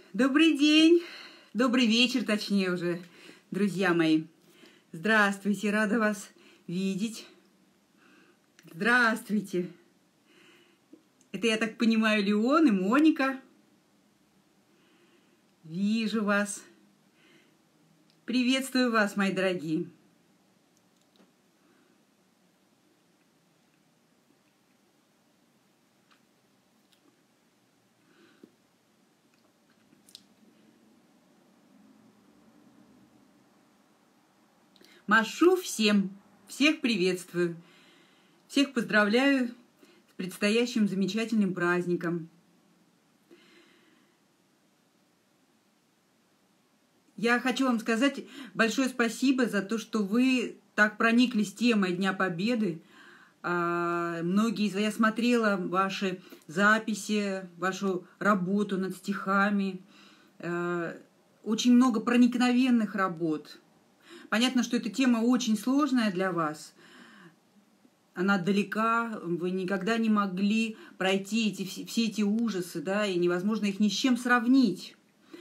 Добрый день, добрый вечер, точнее уже, друзья мои. Здравствуйте, рада вас видеть. Здравствуйте. Это, я так понимаю, Леон и Моника. Вижу вас. Приветствую вас, мои дорогие. Машу всем, всех приветствую, всех поздравляю с предстоящим замечательным праздником. Я хочу вам сказать большое спасибо за то, что вы так прониклись темой Дня Победы. Многие из вас, я смотрела ваши записи, вашу работу над стихами. Очень много проникновенных работ. Понятно, что эта тема очень сложная для вас. Она далека, вы никогда не могли пройти все эти ужасы, да, и невозможно их ни с чем сравнить.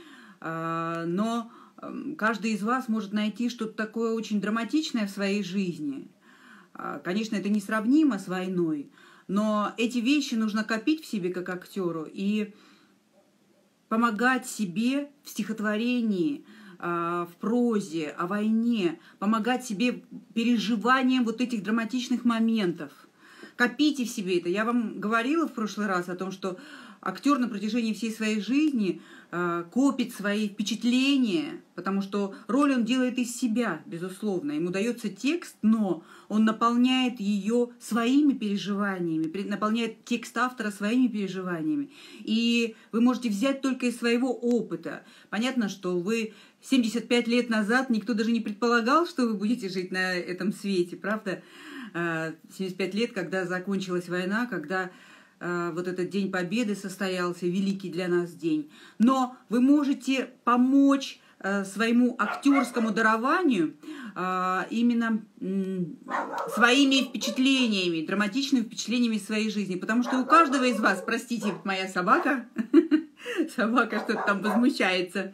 Но каждый из вас может найти что-то такое очень драматичное в своей жизни. Конечно, это несравнимо с войной, но эти вещи нужно копить в себе как актеру и помогать себе в стихотворении, в прозе, о войне, помогать себе переживанием вот этих драматичных моментов. Копите в себе это. Я вам говорила в прошлый раз о том, что актер на протяжении всей своей жизни копит свои впечатления, потому что роль он делает из себя, безусловно. Ему дается текст, но он наполняет ее своими переживаниями, наполняет текст автора своими переживаниями. И вы можете взять только из своего опыта. Понятно, что вы 75 лет назад никто даже не предполагал, что вы будете жить на этом свете, правда? 75 лет, когда закончилась война, когда вот этот День Победы состоялся, великий для нас день. Но вы можете помочь своему актерскому дарованию именно своими впечатлениями, драматичными впечатлениями своей жизни. Потому что у каждого из вас, простите, моя собака, собака что-то там возмущается,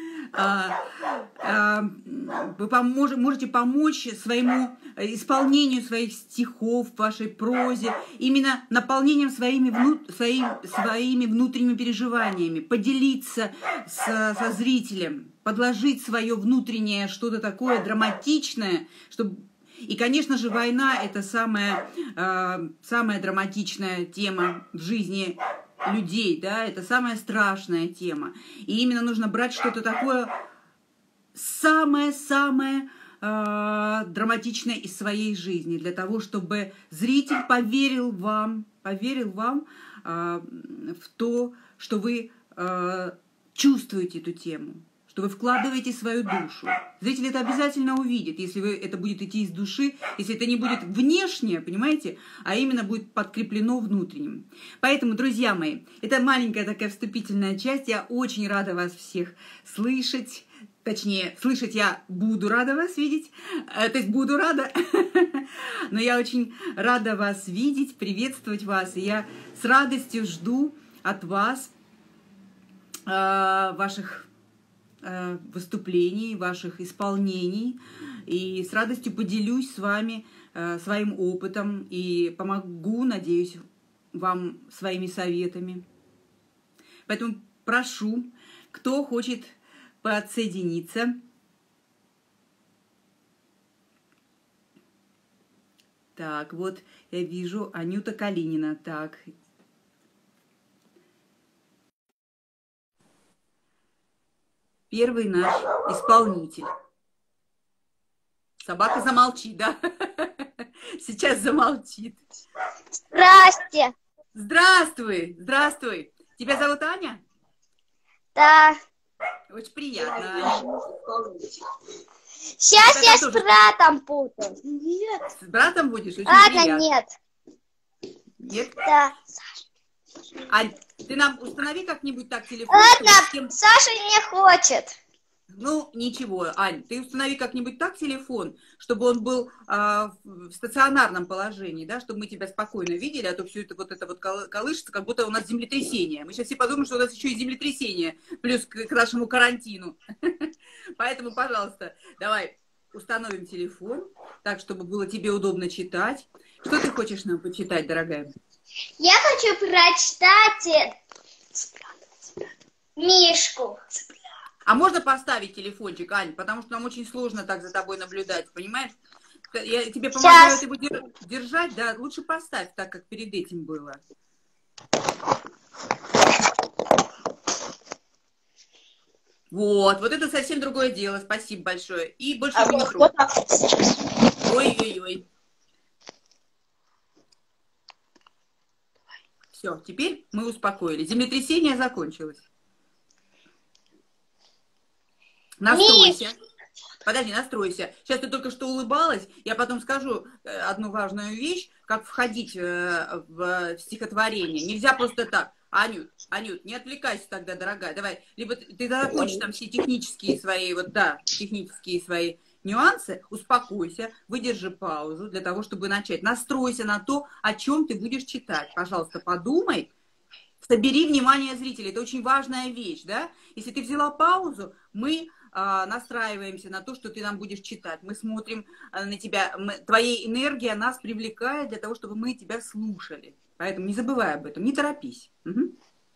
вы можете помочь своему исполнению своих стихов, вашей прозе, именно наполнением своими внутренними переживаниями, поделиться со зрителем, подложить свое внутреннее что-то такое драматичное, чтобы... И, конечно же, война – это самая драматичная тема в жизни людей, да, это самая страшная тема. И именно нужно брать что-то такое самое-самое драматичное из своей жизни, для того, чтобы зритель поверил вам в то, что вы чувствуете эту тему, что вы вкладываете свою душу. Зритель это обязательно увидит, если это будет идти из души, если это не будет внешнее, понимаете, а именно будет подкреплено внутренним. Поэтому, друзья мои, это маленькая такая вступительная часть. Я очень рада вас всех слышать. Точнее, слышать я буду рада вас видеть, то есть буду рада, но я очень рада вас видеть, приветствовать вас, и я с радостью жду от вас ваших выступлений, ваших исполнений, и с радостью поделюсь с вами своим опытом и помогу, надеюсь, вам своими советами. Поэтому прошу, кто хочет подсоединиться. Так, вот я вижу Анюта Калинина. Так. Первый наш исполнитель. Собака замолчит, да? Сейчас замолчит. Здрасте. Здравствуй, здравствуй. Тебя зовут Аня? Да. Очень приятно, Аня. Сейчас я с братом буду. С братом будешь? Очень Ладно, приятно. нет. Нет? Да. Ань, ты нам установи как-нибудь так телефон. Ладно, Саша не хочет. Ну, ничего, Ань, ты установи как-нибудь так телефон, чтобы он был в стационарном положении, да, чтобы мы тебя спокойно видели, а то все это вот колышется, как будто у нас землетрясение. Мы сейчас все подумаем, что у нас еще и землетрясение, плюс к нашему карантину. Поэтому, пожалуйста, давай установим телефон, так, чтобы было тебе удобно читать. Что ты хочешь нам почитать, дорогая? Я хочу прочитать Мишку. А можно поставить телефончик, Ань, потому что нам очень сложно так за тобой наблюдать, понимаешь? Я тебе помогаю его держать, да, лучше поставь так, как перед этим было. Вот это совсем другое дело, спасибо большое. И больше не трогай. Ой-ой-ой. Все, теперь мы успокоились. Землетрясение закончилось. Настройся. Подожди, настройся. Сейчас ты только что улыбалась. Я потом скажу одну важную вещь, как входить в стихотворение. Нельзя просто так. Анют, не отвлекайся тогда, дорогая. Давай, либо ты закончишь там все технические свои, технические свои нюансы, успокойся, выдержи паузу для того, чтобы начать. Настройся на то, о чем ты будешь читать. Пожалуйста, подумай. Собери внимание зрителей. Это очень важная вещь, да? Если ты взяла паузу, мы настраиваемся на то, что ты нам будешь читать. Мы смотрим на тебя. Твоя энергия нас привлекает для того, чтобы мы тебя слушали. Поэтому не забывай об этом. Не торопись. Угу.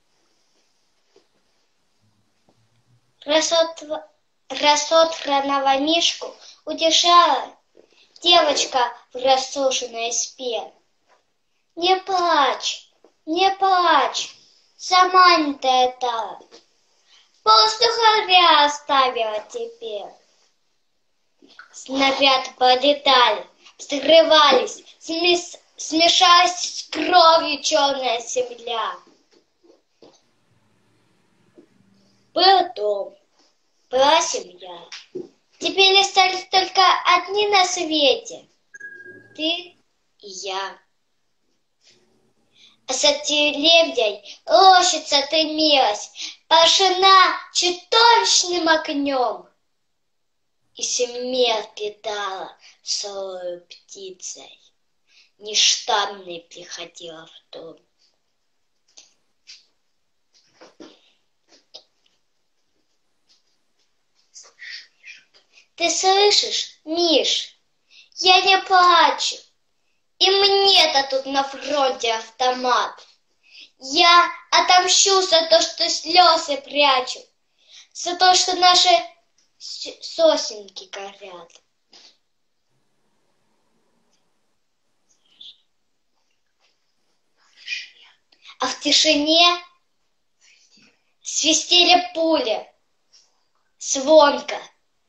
Рассотранного Мишку утешала девочка в рассушенной спе. Не плачь, не плачь, сама не это. Полсухаря оставила теперь. Снаряды полетали, взрывались, смешалась с кровью черная земля. Был дом, была семья. Теперь остались только одни на свете. Ты и я. А за деревьей рощица дымилась, пошена чудовищным огнем. И смерть питала солою птицей, нештамной приходила в дом. Ты слышишь, Миш? Я не плачу. И мне-то тут на фронте автомат. Я отомщу за то, что слезы прячу, за то, что наши сосенки горят. А в тишине свистели пули, звонко.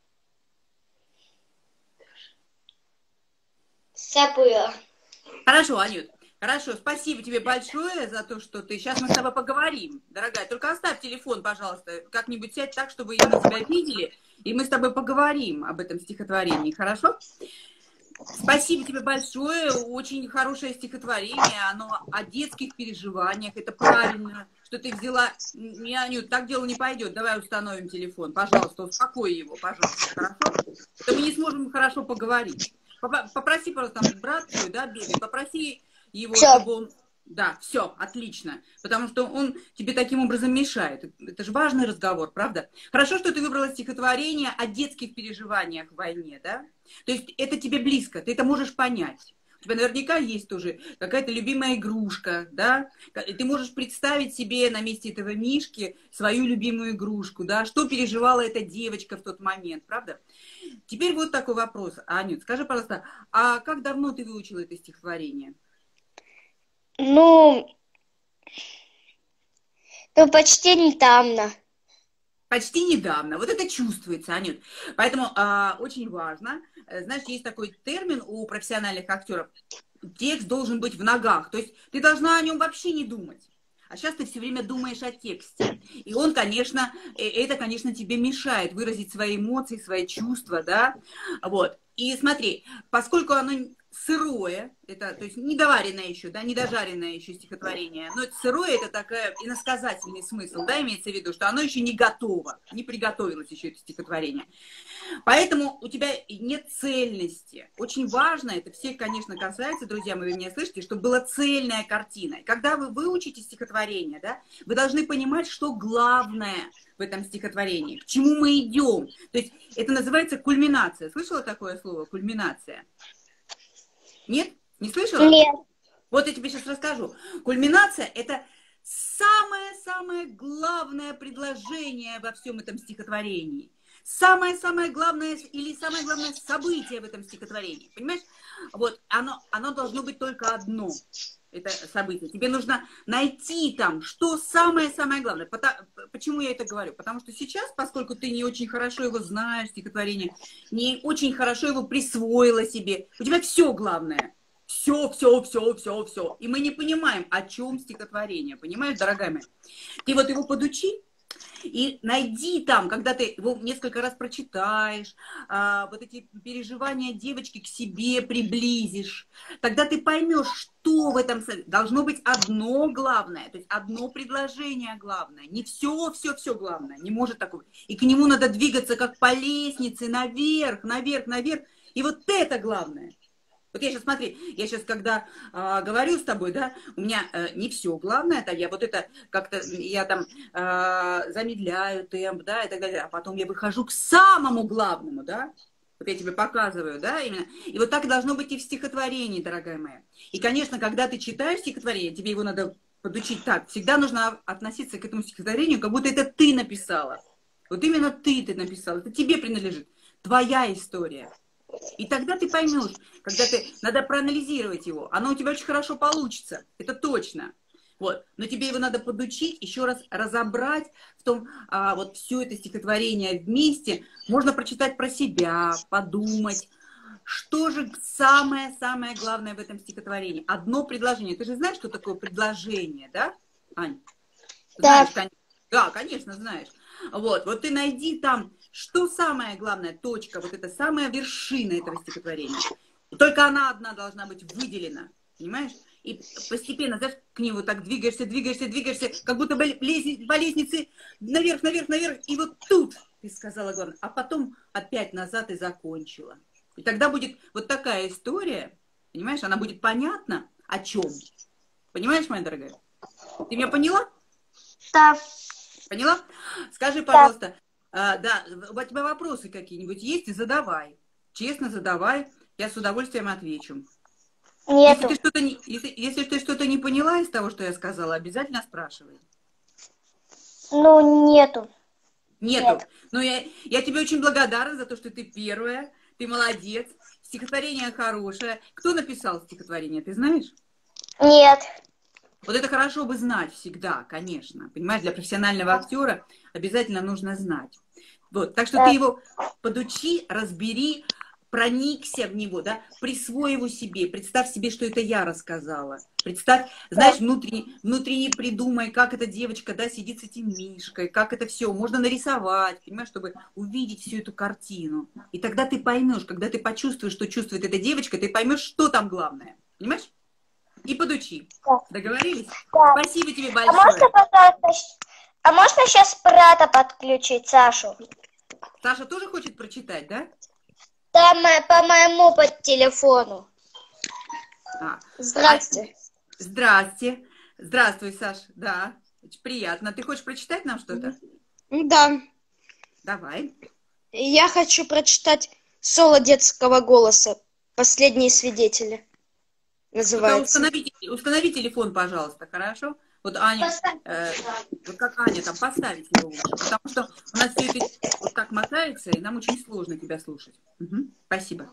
Забыла. Хорошо, Анют. Хорошо, спасибо тебе большое за то, что ты... Сейчас мы с тобой поговорим, дорогая. Только оставь телефон, пожалуйста. Как-нибудь сядь так, чтобы мы тебя видели, и мы с тобой поговорим об этом стихотворении, хорошо? Спасибо тебе большое. Очень хорошее стихотворение. Оно о детских переживаниях. Это правильно, что ты взяла... Не, Анют, так дело не пойдет. Давай установим телефон. Пожалуйста, успокой его, пожалуйста, хорошо? То мы не сможем хорошо поговорить. Попроси просто там брат твой, да, бегает, попроси его, чтобы он... Да, все, отлично. Потому что он тебе таким образом мешает. Это же важный разговор, правда? Хорошо, что ты выбрала стихотворение о детских переживаниях в войне, да? То есть это тебе близко, ты это можешь понять. У тебя наверняка есть тоже какая-то любимая игрушка, да? И ты можешь представить себе на месте этого Мишки свою любимую игрушку, да? Что переживала эта девочка в тот момент, правда? Теперь вот такой вопрос. Анют, скажи, пожалуйста, а как давно ты выучила это стихотворение? Ну, почти недавно. Почти недавно. Вот это чувствуется, Анют. Поэтому очень важно. Знаешь, есть такой термин у профессиональных актеров. Текст должен быть в ногах. То есть ты должна о нем вообще не думать. А сейчас ты все время думаешь о тексте. И он, конечно, тебе мешает выразить свои эмоции, свои чувства, да. Вот. И смотри, поскольку оно сырое, это, то есть недоваренное еще, да, недожаренное еще стихотворение, но это сырое, это такой иносказательный смысл, да, имеется в виду, что оно еще не готово, не приготовилось еще это стихотворение. Поэтому у тебя нет цельности. Очень важно, это всех, конечно, касается, друзья мои, вы меня слышите, чтобы была цельная картина. И когда вы выучите стихотворение, да, вы должны понимать, что главное в этом стихотворении, к чему мы идем. То есть это называется кульминация. Слышала такое слово, кульминация? Нет? Не слышала? Нет. Вот я тебе сейчас расскажу. Кульминация – это самое-самое главное предложение во всем этом стихотворении. Самое-самое главное или самое главное событие в этом стихотворении. Понимаешь? Вот оно должно быть только одно. Это событие. Тебе нужно найти там, что самое-самое главное. Почему я это говорю? Потому что сейчас, поскольку ты не очень хорошо его знаешь, стихотворение, не очень хорошо его присвоила себе, у тебя все главное. Все. И мы не понимаем, о чем стихотворение. Понимаешь, дорогая моя? Ты вот его подучи, и найди там, когда ты его несколько раз прочитаешь, вот эти переживания девочки к себе приблизишь, тогда ты поймешь, что в этом должно быть одно главное, то есть одно предложение главное, не все главное, не может такого. И к нему надо двигаться как по лестнице, наверх, и вот это главное. Вот я сейчас, смотри, когда говорю с тобой, да, у меня не все главное, это я вот это как-то, я там замедляю темп, да, и так далее, а потом я выхожу к самому главному, да, вот я тебе показываю, да, именно. И вот так должно быть и в стихотворении, дорогая моя. И, конечно, когда ты читаешь стихотворение, тебе его надо подучить так, всегда нужно относиться к этому стихотворению, как будто это ты написала. Вот именно ты написала, это тебе принадлежит, твоя история. И тогда ты поймешь, надо проанализировать его. Оно у тебя очень хорошо получится, это точно. Вот. Но тебе его надо подучить, еще раз разобрать в том, вот все это стихотворение вместе. Можно прочитать про себя, подумать, что же самое-самое главное в этом стихотворении. Одно предложение. Ты же знаешь, что такое предложение, да, Ань? Да. Знаешь, да, конечно, знаешь. Вот ты найди там, что самая главная точка, вот это самая вершина этого стихотворения. Только она одна должна быть выделена, понимаешь? И постепенно, знаешь, к нему так двигаешься, как будто по лестнице наверх, и вот тут ты сказала главное, а потом опять назад и закончила. И тогда будет вот такая история, понимаешь, она будет понятна о чем. Понимаешь, моя дорогая? Ты меня поняла? Да. Поняла? Скажи, пожалуйста, да, у тебя вопросы какие-нибудь есть? Задавай. Честно задавай, я с удовольствием отвечу. Нету. Если ты что-то не поняла из того, что я сказала, обязательно спрашивай. Ну, нету. Нету. Нет. Но я тебе очень благодарна за то, что ты первая, ты молодец, стихотворение хорошее. Кто написал стихотворение, ты знаешь? Нет. Вот это хорошо бы знать всегда, конечно. Понимаешь, для профессионального актера обязательно нужно знать. Вот, так что ты его подучи, разбери, проникся в него, да, присвой его себе, представь себе, что это я рассказала. Представь, знаешь, внутренне придумай, как эта девочка, да, сидит с этим мишкой, как это все можно нарисовать, понимаешь, чтобы увидеть всю эту картину. И тогда ты поймешь, когда ты почувствуешь, что чувствует эта девочка, ты поймешь, что там главное. Понимаешь? И подучи. Договорились? Да. Спасибо тебе большое. А можно сейчас брата подключить, Сашу? Саша тоже хочет прочитать, да? Да, по моему под телефону. Здрасте. Здрасте. Здравствуй, Саш. Да, очень приятно. Ты хочешь прочитать нам что-то? Да. Давай. Я хочу прочитать соло детского голоса «Последние свидетели». Называется. Установи телефон, пожалуйста, хорошо? Вот Аня, вот как Аня там, поставить его лучше, потому что у нас все это вот так мотается, и нам очень сложно тебя слушать. Угу. Спасибо.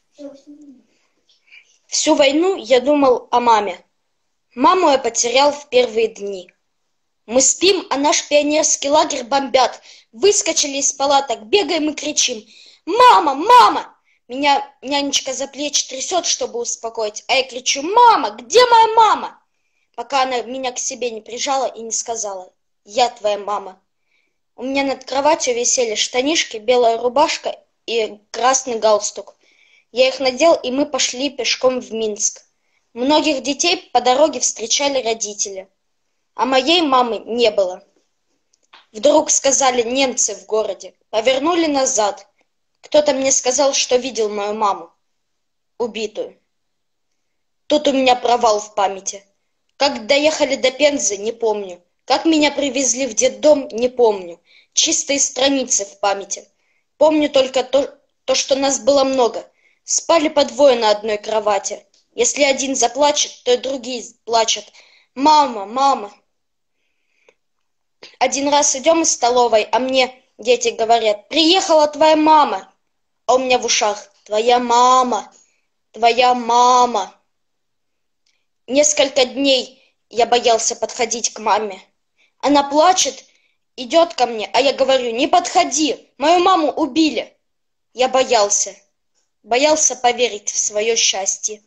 Всю войну я думал о маме. Маму я потерял в первые дни. Мы спим, а наш пионерский лагерь бомбят. Выскочили из палаток, бегаем и кричим: «Мама! Мама!» Меня нянечка за плечи трясет, чтобы успокоить, а я кричу: «Мама! Где моя мама?» Пока она меня к себе не прижала и не сказала: «Я твоя мама». У меня над кроватью висели штанишки, белая рубашка и красный галстук. Я их надел, и мы пошли пешком в Минск. Многих детей по дороге встречали родители, а моей мамы не было. Вдруг сказали немцы в городе, повернули назад. Кто-то мне сказал, что видел мою маму, убитую. Тут у меня провал в памяти. Как доехали до Пензы, не помню. Как меня привезли в детдом, не помню. Чистые страницы в памяти. Помню только то, что нас было много. Спали по двое на одной кровати. Если один заплачет, то и другие плачут. Мама, мама. Один раз идем из столовой, а мне дети говорят: приехала твоя мама. А у меня в ушах: твоя мама, твоя мама. Несколько дней я боялся подходить к маме. Она плачет, идет ко мне, а я говорю: не подходи, мою маму убили. Я боялся поверить в свое счастье.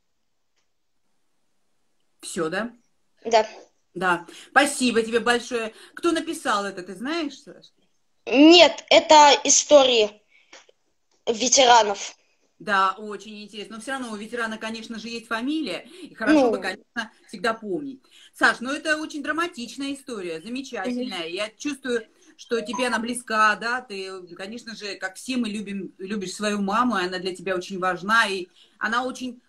Все, да? Да. Да. Спасибо тебе большое. Кто написал это, ты знаешь, Саша? Нет, это истории ветеранов. Да, очень интересно. Но все равно у ветерана, конечно же, есть фамилия. И хорошо бы, конечно, всегда помнить. Саш, ну это очень драматичная история, замечательная. Я чувствую, что тебе она близка, да. Ты, конечно же, как все мы любишь свою маму, и она для тебя очень важна. И она очень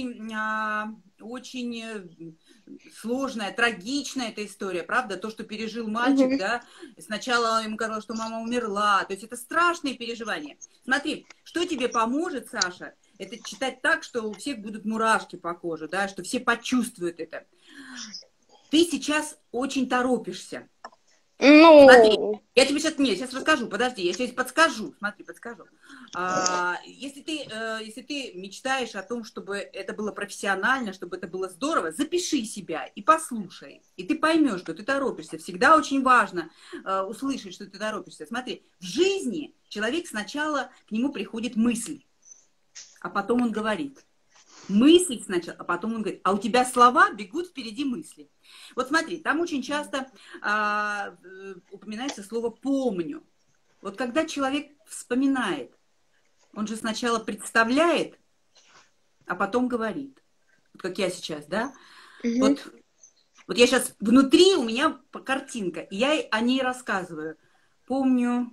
сложная, трагичная эта история, правда? То, что пережил мальчик, да, сначала ему казалось, что мама умерла, то есть это страшные переживания. Смотри, что тебе поможет, Саша, это читать так, что у всех будут мурашки по коже, да, что все почувствуют это. Ты сейчас очень торопишься. Смотри, я тебе сейчас расскажу, подожди, я сейчас подскажу, смотри, подскажу. Если ты мечтаешь о том, чтобы это было профессионально, чтобы это было здорово, запиши себя и послушай, и ты поймешь, что ты торопишься. Всегда очень важно услышать, что ты торопишься. Смотри, в жизни человек сначала, к нему приходит мысль, а потом он говорит. Мысль сначала, а потом он говорит, а у тебя слова бегут впереди мысли. Вот смотри, там очень часто упоминается слово «помню». Вот когда человек вспоминает, он же сначала представляет, а потом говорит. Вот как я сейчас, да? Вот я сейчас внутри у меня картинка, и я о ней рассказываю. Помню...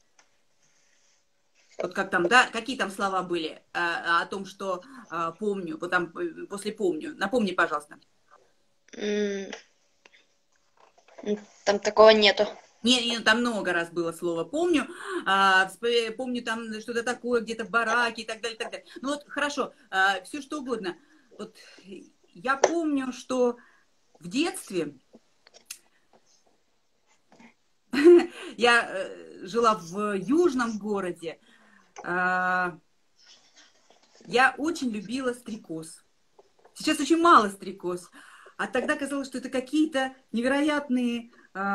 Вот как там, да, какие там слова были о том, что помню, вот там после помню. Напомни, пожалуйста. Там такого нету. Нет, там много раз было слово помню. Помню там что-то такое, где-то в бараке и так далее, и так далее. Ну вот, хорошо, все что угодно. Вот я помню, что в детстве я жила в южном городе. Я очень любила стрекоз. Сейчас очень мало стрекоз. А тогда казалось, что это какие-то невероятные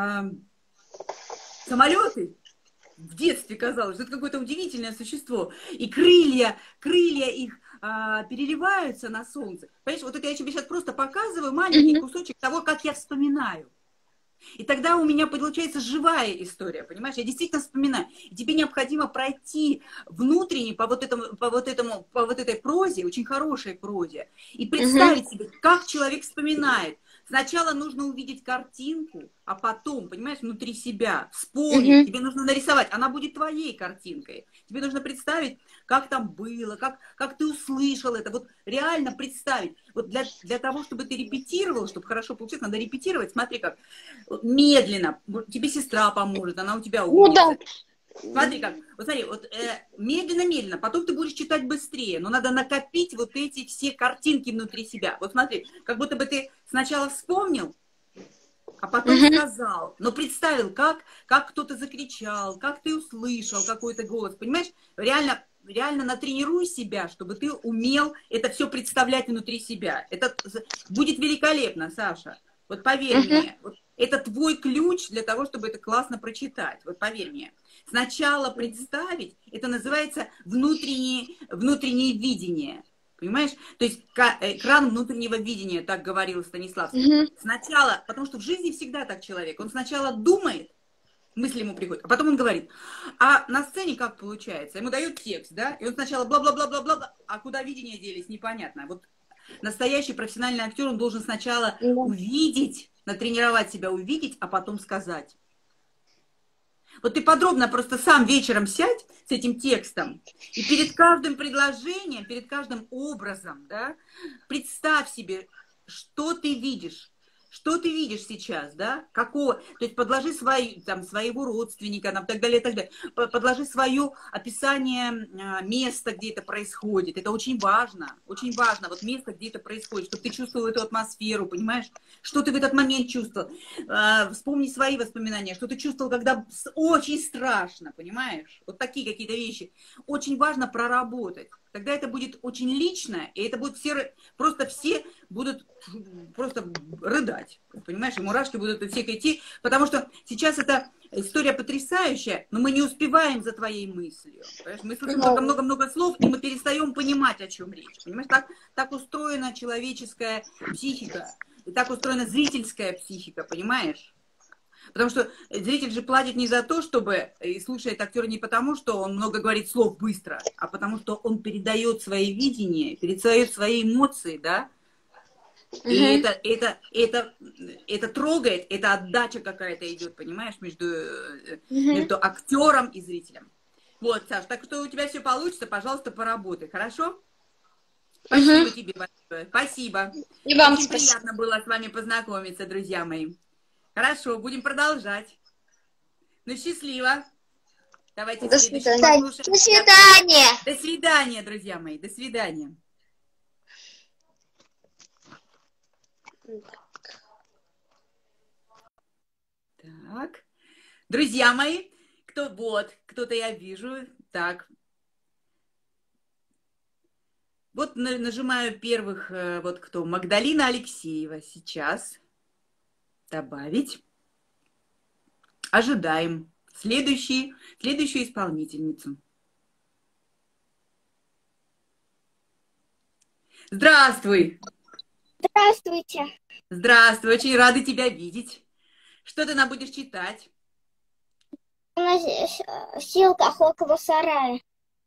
самолеты. В детстве казалось, что это какое-то удивительное существо. И крылья их переливаются на солнце. Понимаешь, вот это я тебе сейчас просто показываю маленький кусочек того, как я вспоминаю. И тогда у меня получается живая история, понимаешь? Я действительно вспоминаю. И тебе необходимо пройти внутренне по вот этой прозе, очень хорошей прозе, и представить себе, как человек вспоминает. Сначала нужно увидеть картинку, а потом, понимаешь, внутри себя вспомнить. Тебе нужно нарисовать. Она будет твоей картинкой. Тебе нужно представить, как там было, как ты услышал это. Вот реально представить. Вот для того, чтобы ты репетировал, чтобы хорошо получилось, надо репетировать. Смотри как. Медленно. Тебе сестра поможет, она у тебя умница. Ну, да. Смотри как. Вот смотри, вот медленно-медленно. Потом ты будешь читать быстрее. Но надо накопить вот эти все картинки внутри себя. Вот смотри, как будто бы ты сначала вспомнил, а потом сказал. Но представил, как кто-то закричал, как ты услышал какой-то голос. Понимаешь? Реально натренируй себя, чтобы ты умел это все представлять внутри себя. Это будет великолепно, Саша. Вот поверь мне. Вот это твой ключ для того, чтобы это классно прочитать. Вот поверь мне. Сначала представить, это называется внутреннее видение. Понимаешь? То есть экран внутреннего видения, так говорил Станиславский. Сначала, потому что в жизни всегда так человек. Он сначала думает, мысли ему приходят. А потом он говорит, а на сцене как получается? Ему дают текст, да, и он сначала бла-бла-бла-бла-бла, а куда видения делись, непонятно. Вот настоящий профессиональный актер, он должен сначала увидеть, натренировать себя увидеть, а потом сказать. Вот ты подробно просто сам вечером сядь с этим текстом, и перед каждым предложением, перед каждым образом, да, представь себе, что ты видишь. Что ты видишь сейчас, да? Какого? То есть подложи своего родственника, там, так далее, так далее. Подложи свое описание места, где это происходит. Это очень важно. Очень важно. Вот место, где это происходит, чтобы ты чувствовал эту атмосферу, понимаешь? Что ты в этот момент чувствовал. Вспомни свои воспоминания. Что ты чувствовал, когда очень страшно, понимаешь? Вот такие какие-то вещи. Очень важно проработать. Тогда это будет очень лично, и это будет все будут просто рыдать, понимаешь, и мурашки будут у всех идти, потому что сейчас эта история потрясающая, но мы не успеваем за твоей мыслью, понимаешь? Мы слышим только много-много слов, и мы перестаем понимать, о чем речь, понимаешь, так устроена человеческая психика, и так устроена зрительская психика, понимаешь? Потому что зритель же платит не за то, чтобы и слушает актера не потому, что он много говорит слов быстро, а потому что он передает свои видения, передает свои эмоции, да? И это трогает, это отдача какая-то идет, понимаешь, между актером и зрителем. Вот, Саш, так что у тебя все получится, пожалуйста, поработай, хорошо? Спасибо тебе большое, спасибо. И вам Очень спасибо. приятно было с вами познакомиться, друзья мои. Хорошо, будем продолжать. Ну, счастливо. Давайте До следующий свидания. послушаем. До свидания. До свидания, друзья мои. До свидания. Так. Друзья мои, кто-то я вижу. Так. Вот нажимаю первых, вот кто. Магдалина Алексеева. Сейчас. Добавить. Ожидаем следующую исполнительницу. Здравствуй! Здравствуйте. Здравствуй, очень рада тебя видеть. Что ты нам будешь читать? На силках около сарая.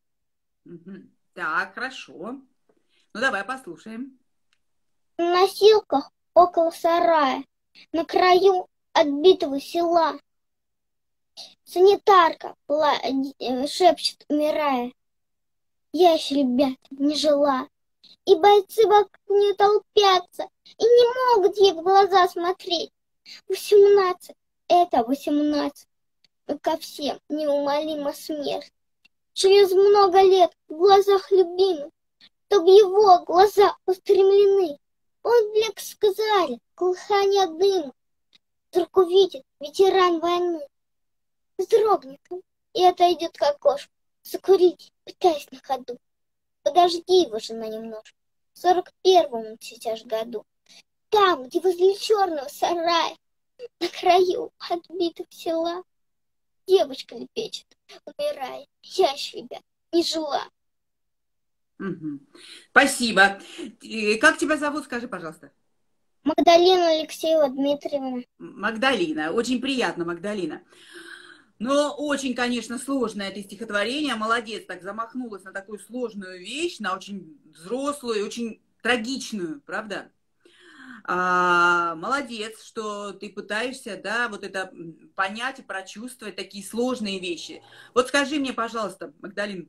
Так, хорошо. Ну, давай послушаем. На носилках около сарая, на краю отбитого села. Санитарка шепчет, умирая. Я еще, ребят, не жила. И бойцы вокруг не толпятся, и не могут ей в глаза смотреть. 18, это 18. Ко всем неумолима смерть. Через много лет в глазах любимых, то в его глаза устремлены. Он блик сказали, колыхание дыма. Вдруг увидит ветеран войны. Вздрогнет он и отойдет к окошку. Закурить, пытаясь на ходу. Подожди его, жена, немножко. В 41-м сейчас году. Там, где возле черного сарая, на краю отбитого села, девочка лепечет, умирая. Я еще, ребят, не жила. Угу. Спасибо. Как тебя зовут, скажи, пожалуйста. Магдалина Алексеева Дмитриевна. Магдалина. Очень приятно, Магдалина. Но очень, конечно, сложное это стихотворение. Молодец, так замахнулась на такую сложную вещь, на очень взрослую, очень трагичную, правда? Молодец, что ты пытаешься, да, вот это понять и прочувствовать такие сложные вещи. Вот скажи мне, пожалуйста, Магдалин,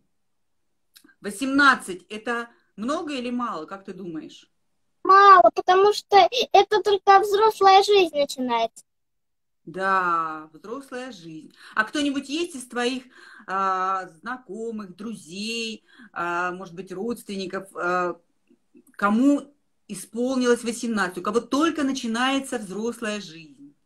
18 это много или мало, как ты думаешь? Мало, потому что это только взрослая жизнь начинается. Да, взрослая жизнь. А кто-нибудь есть из твоих знакомых, друзей, может быть, родственников, кому исполнилось 18, у кого только начинается взрослая жизнь?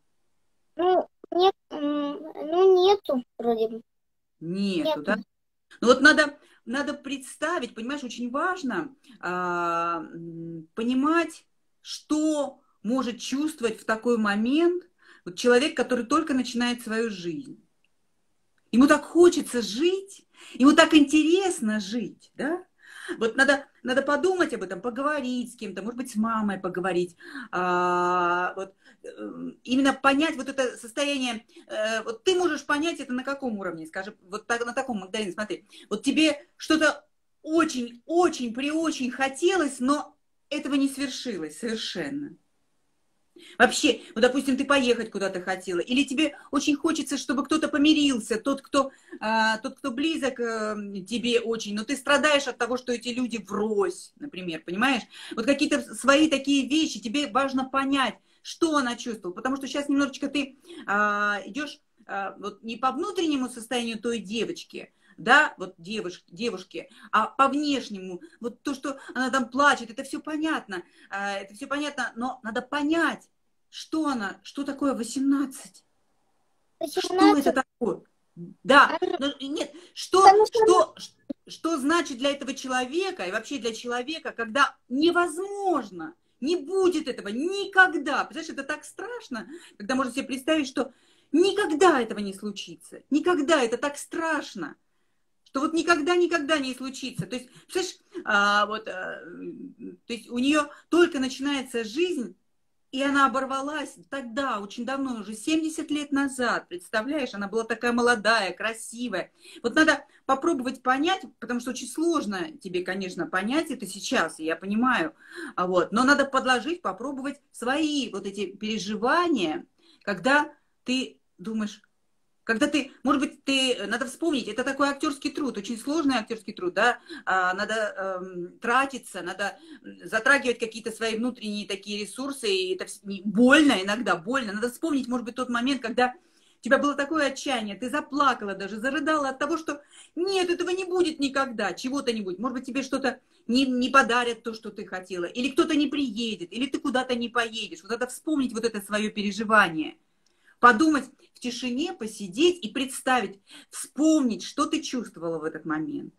Нету вроде бы. Нету, да? Ну вот надо представить, понимаешь, очень важно понимать, что может чувствовать в такой момент вот человек, который только начинает свою жизнь. Ему так хочется жить, ему так интересно жить, да? Вот надо подумать об этом, поговорить с кем-то, может быть, с мамой поговорить. Вот, именно понять вот это состояние. Вот ты можешь понять это на каком уровне, скажем, вот так, на таком, Магдалина, смотри. Вот тебе что-то очень, очень хотелось, но этого не свершилось совершенно. Вообще, ну, допустим, ты поехать куда-то хотела, или тебе очень хочется, чтобы кто-то помирился, тот, кто близок тебе очень, но ты страдаешь от того, что эти люди врозь, например, понимаешь? Вот какие-то свои такие вещи тебе важно понять, что она чувствовала, потому что сейчас немножечко ты идешь вот не по внутреннему состоянию той девочки, да, вот девушки, а по внешнему, вот то, что она там плачет, это все понятно, но надо понять, что она, что такое 18. 18. Что это такое? Да, но нет, что значит для этого человека и вообще для человека, когда невозможно, не будет этого никогда. Представляешь, это так страшно, когда можно себе представить, что никогда этого не случится. Никогда, это так страшно. Что вот никогда не случится. То есть, представляешь, то есть у нее только начинается жизнь, и она оборвалась тогда, очень давно, уже 70 лет назад. Представляешь, она была такая молодая, красивая. Вот надо попробовать понять, потому что очень сложно тебе, конечно, понять это сейчас, я понимаю. Но надо попробовать свои вот эти переживания, когда ты думаешь, может быть, надо вспомнить, это такой актерский труд, очень сложный актерский труд, да, надо тратиться, надо затрагивать какие-то свои внутренние такие ресурсы, и это больно иногда, больно. Надо вспомнить, может быть, тот момент, когда у тебя было такое отчаяние, ты заплакала даже, зарыдала от того, что нет, этого не будет никогда, чего-то не будет. Может быть, тебе что-то не подарят то, что ты хотела, или кто-то не приедет, или ты куда-то не поедешь. Вот надо вспомнить вот это свое переживание. Подумать в тишине, посидеть и представить, вспомнить, что ты чувствовала в этот момент.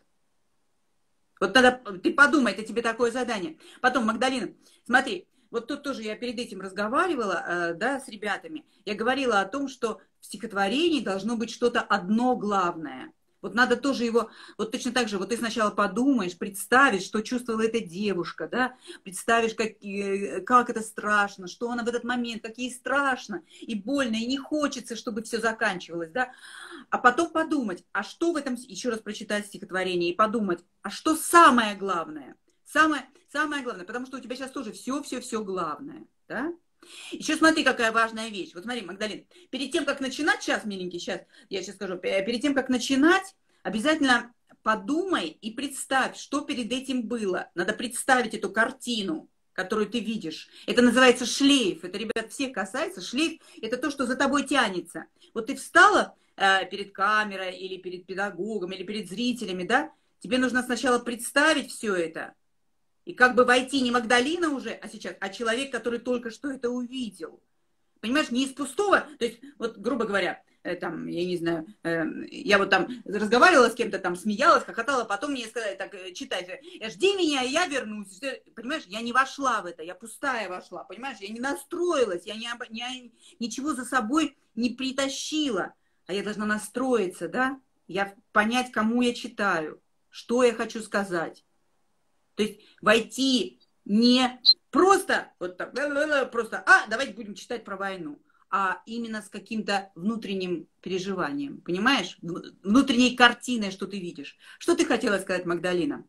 Вот тогда ты подумай, это тебе такое задание. Потом, Магдалина, смотри, вот тут тоже я перед этим разговаривала, да, с ребятами. Я говорила о том, что в стихотворении должно быть что-то одно главное. Вот надо тоже его, вот точно так же, вот ты сначала подумаешь, представишь, что чувствовала эта девушка, да, представишь, как это страшно, что она в этот момент, как ей страшно и больно, и не хочется, чтобы все заканчивалось, да, а потом подумать, а что в этом, еще раз прочитать стихотворение и подумать, а что самое главное, самое главное, потому что у тебя сейчас тоже все главное, да. Еще смотри, какая важная вещь. Вот смотри, Магдалин, перед тем, как начинать, сейчас, миленький, я сейчас скажу, перед тем, как начинать, обязательно подумай и представь, что перед этим было. Надо представить эту картину, которую ты видишь. Это называется шлейф. Это, ребят, всех касается. Шлейф – это то, что за тобой тянется. Вот ты встала перед камерой или перед педагогом, или перед зрителями, да? Тебе нужно сначала представить все это. И как бы войти не Магдалина уже, а человек, который только что это увидел. Понимаешь, не из пустого, то есть, вот, грубо говоря, там, я не знаю, я вот там разговаривала с кем-то, там, смеялась, хохотала, потом мне сказали, так, читай, жди меня, я вернусь. Понимаешь, я не вошла в это, я пустая вошла, понимаешь, я не настроилась, я ничего за собой не притащила, а я должна настроиться, да, я понять, кому я читаю, что я хочу сказать. То есть войти не просто, вот так, просто, давайте будем читать про войну, а именно с каким-то внутренним переживанием, понимаешь? Внутренней картиной, что ты видишь. Что ты хотела сказать, Магдалина?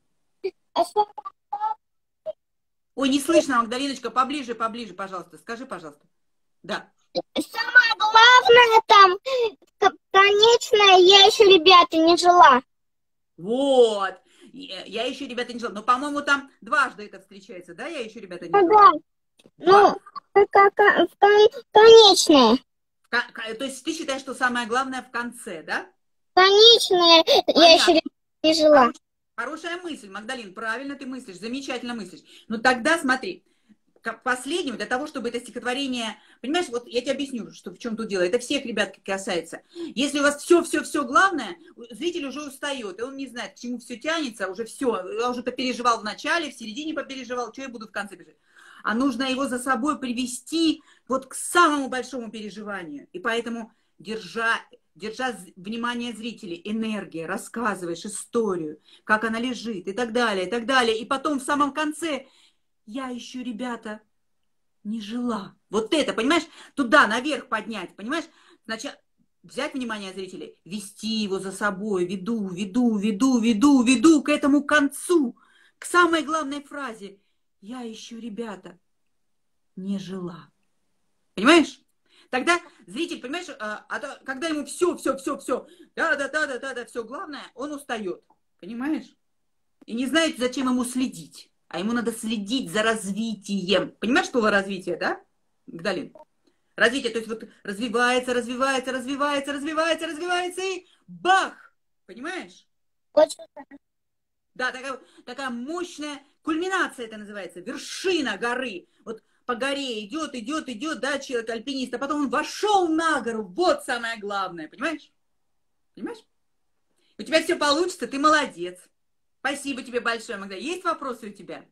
Ой, не слышно, Магдалиночка, поближе, пожалуйста, скажи, пожалуйста. Да. Самое главное там, конечное, я еще, ребята, не жила. Вот. Я еще, ребята, не жила. Но, по-моему, там дважды это встречается, да? Я еще, ребята, не жила. Да. Конечное. То есть ты считаешь, что самое главное в конце, да? Конечное, я еще не жила. Хорошая мысль, Магдалин, правильно ты мыслишь, замечательно мыслишь. Но тогда смотри, к последнему, для того, чтобы это стихотворение... Понимаешь, вот я тебе объясню, что в чем тут дело. Это всех ребят касается. Если у вас все главное, зритель уже устает, и он не знает, к чему все тянется, уже все. Я уже попереживал в начале, в середине попереживал, что я буду в конце переживать. А нужно его за собой привести вот к самому большому переживанию. И поэтому держать держа внимание зрителей, энергия, рассказываешь историю, как она лежит и так далее, и так далее. И потом в самом конце я еще, ребята, не жила. Вот это, понимаешь, туда, наверх поднять, понимаешь? Значит, взять внимание зрителей, вести его за собой, веду к этому концу, к самой главной фразе. Я еще, ребята, не жила. Понимаешь? Тогда зритель, понимаешь, когда ему все, да, все главное, он устает. Понимаешь? И не знает, зачем ему следить. А ему надо следить за развитием. Понимаешь слово развитие, да, Гдалин? Развитие, то есть вот развивается и бах! Понимаешь? Очень. Да, такая мощная кульминация это называется, вершина горы. Вот по горе идет, да, человек альпинист, а потом он вошел на гору. Вот самое главное, понимаешь? Понимаешь? У тебя все получится, ты молодец. Спасибо тебе большое, Магда. Есть вопросы у тебя?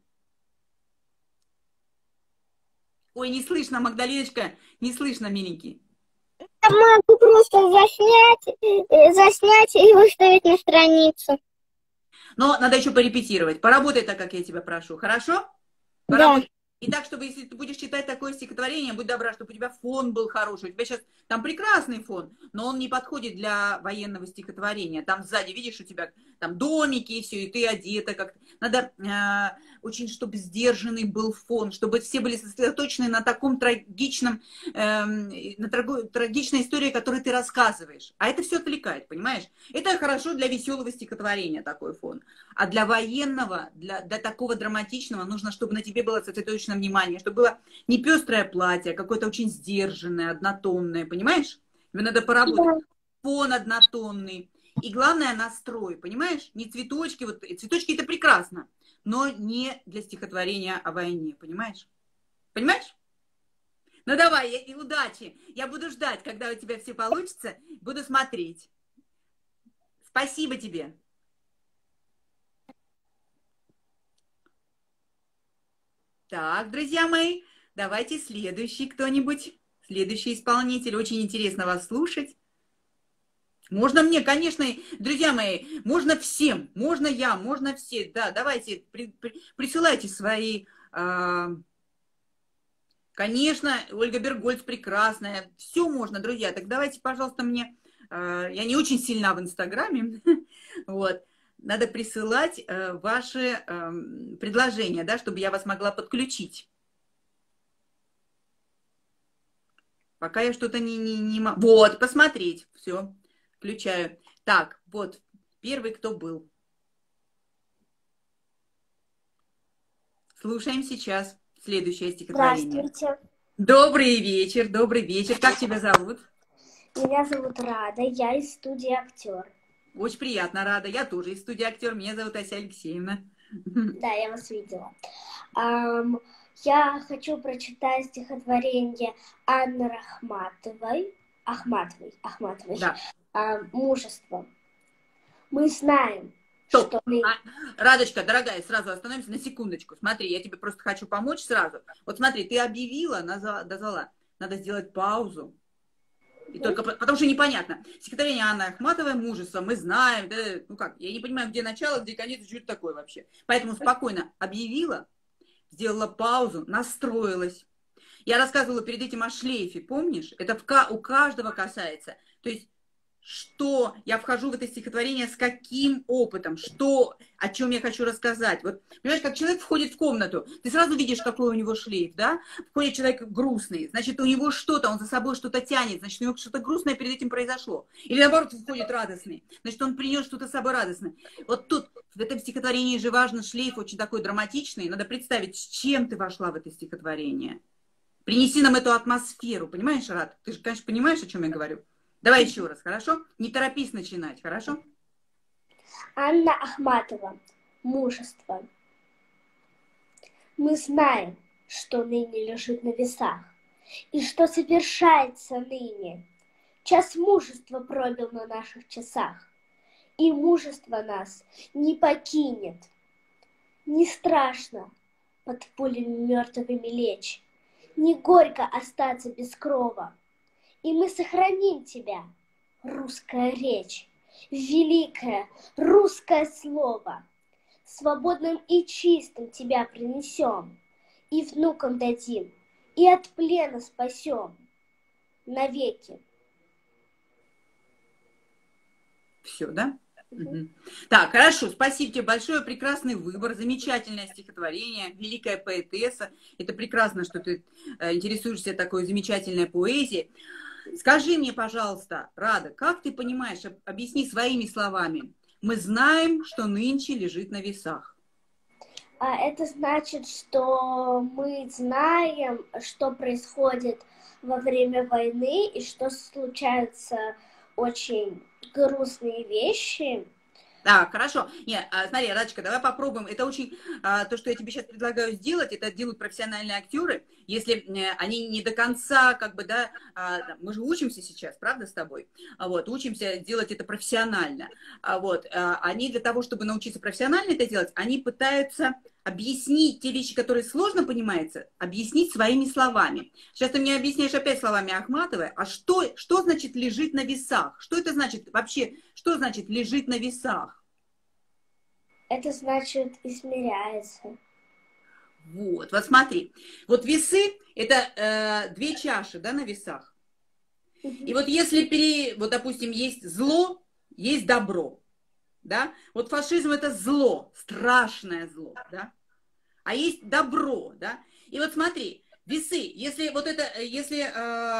Ой, не слышно, Магдалиночка, не слышно, миленький. Я могу просто заснять и выставить на страницу. Но надо еще порепетировать. Поработай так, как я тебя прошу. Хорошо? Да. И так, чтобы, если ты будешь читать такое стихотворение, будь добра, чтобы у тебя фон был хороший. У тебя сейчас там прекрасный фон, но он не подходит для военного стихотворения. Там сзади, видишь, у тебя там домики и все, и ты одета как-то. Надо очень, чтобы сдержанный был фон, чтобы все были сосредоточены на таком трагичном, на трагичной истории, которую ты рассказываешь. А это все отвлекает, понимаешь? Это хорошо для веселого стихотворения, такой фон. А для военного, для такого драматичного нужно, чтобы на тебе было сосредоточено внимание, чтобы было не пестрое платье, а какое-то очень сдержанное, однотонное, понимаешь? Тебе надо поработать. Фон однотонный. И главное настрой, понимаешь? Не цветочки, вот цветочки это прекрасно, но не для стихотворения о войне, понимаешь? Понимаешь? Ну давай, и удачи. Я буду ждать, когда у тебя все получится, буду смотреть. Спасибо тебе. Так, друзья мои, давайте следующий кто-нибудь. Следующий исполнитель. Очень интересно вас слушать. Можно мне, конечно, друзья мои, можно всем. Можно я, можно все. Да, давайте, присылайте свои... Конечно, Ольга Бергольц прекрасная. Все можно, друзья. Так давайте, пожалуйста, мне... Я не очень сильна в Инстаграме. Вот. Надо присылать ваши предложения, да, чтобы я вас могла подключить. Пока я что-то не могу. Вот, посмотреть. Все, включаю. Так, вот, первый, кто был. Слушаем сейчас следующее стихотворение. Здравствуйте. Добрый вечер, добрый вечер. Как тебя зовут? Меня зовут Рада, я из студии «Актер». Очень приятно, Рада. Я тоже из студии «Актер». Меня зовут Ася Алексеевна. Да, я вас видела. Я хочу прочитать стихотворение Анны Ахматовой. Да. «Мужество». Мы знаем, Стоп. что мы... Радочка, дорогая, сразу остановимся на секундочку. Смотри, я тебе просто хочу помочь сразу. Вот смотри, ты объявила, назвала. Надо сделать паузу. И только потому что непонятно. Стихотворение Анны Ахматовой «Мужество». Мы знаем. Да, ну как, я не понимаю, где начало, где конец, что это такое вообще. Поэтому спокойно объявила, сделала паузу, настроилась. Я рассказывала перед этим о шлейфе, помнишь? Это у каждого касается. То есть, что я вхожу в это стихотворение, с каким опытом, что, о чем я хочу рассказать. Вот, понимаешь, как человек входит в комнату, ты сразу видишь, какой у него шлейф, да? Входит человек грустный, значит, у него что-то, он за собой что-то тянет, значит, у него что-то грустное перед этим произошло. Или наоборот, входит радостный, значит, он принес что-то с собой радостное. Вот тут, в этом стихотворении же важно, шлейф очень такой драматичный, надо представить, с чем ты вошла в это стихотворение. Принеси нам эту атмосферу, понимаешь, Рад? Ты же, конечно, понимаешь, о чем я говорю? Давай еще раз, хорошо? Не торопись начинать, хорошо? Анна Ахматова. «Мужество». Мы знаем, что ныне лежит на весах, и что совершается ныне. Час мужества пробил на наших часах, и мужество нас не покинет. Не страшно под пулями мертвыми лечь, не горько остаться без крова. И мы сохраним тебя, русская речь, великое русское слово. Свободным и чистым тебя принесем, и внукам дадим, и от плена спасем навеки. Все, да? Угу. Так, хорошо, спасибо тебе большое, прекрасный выбор, замечательное стихотворение, великая поэтесса. Это прекрасно, что ты интересуешься такой замечательной поэзией. Скажи мне, пожалуйста, Рада, как ты понимаешь, объясни своими словами. Мы знаем, что нынче лежит на весах. Это значит, что мы знаем, что происходит во время войны и что случаются очень грустные вещи. Так, хорошо. Нет, смотри, Радочка, давай попробуем. Это очень, то, что я тебе сейчас предлагаю сделать, это делают профессиональные актеры, если они не до конца, как бы, да, мы же учимся сейчас, правда, с тобой? Вот, учимся делать это профессионально. Вот, они для того, чтобы научиться профессионально это делать, они пытаются объяснить те вещи, которые сложно понимаются, объяснить своими словами. Сейчас ты мне объясняешь опять словами Ахматовой, а что значит лежит на весах? Что это значит вообще? Что значит лежит на весах? Это значит измеряется. Вот смотри. Вот весы – это две чаши, да, на весах. И вот если, вот, допустим, есть зло, есть добро, да? Вот фашизм – это зло, страшное зло, да? А есть добро, да? И вот смотри, весы, если вот это, если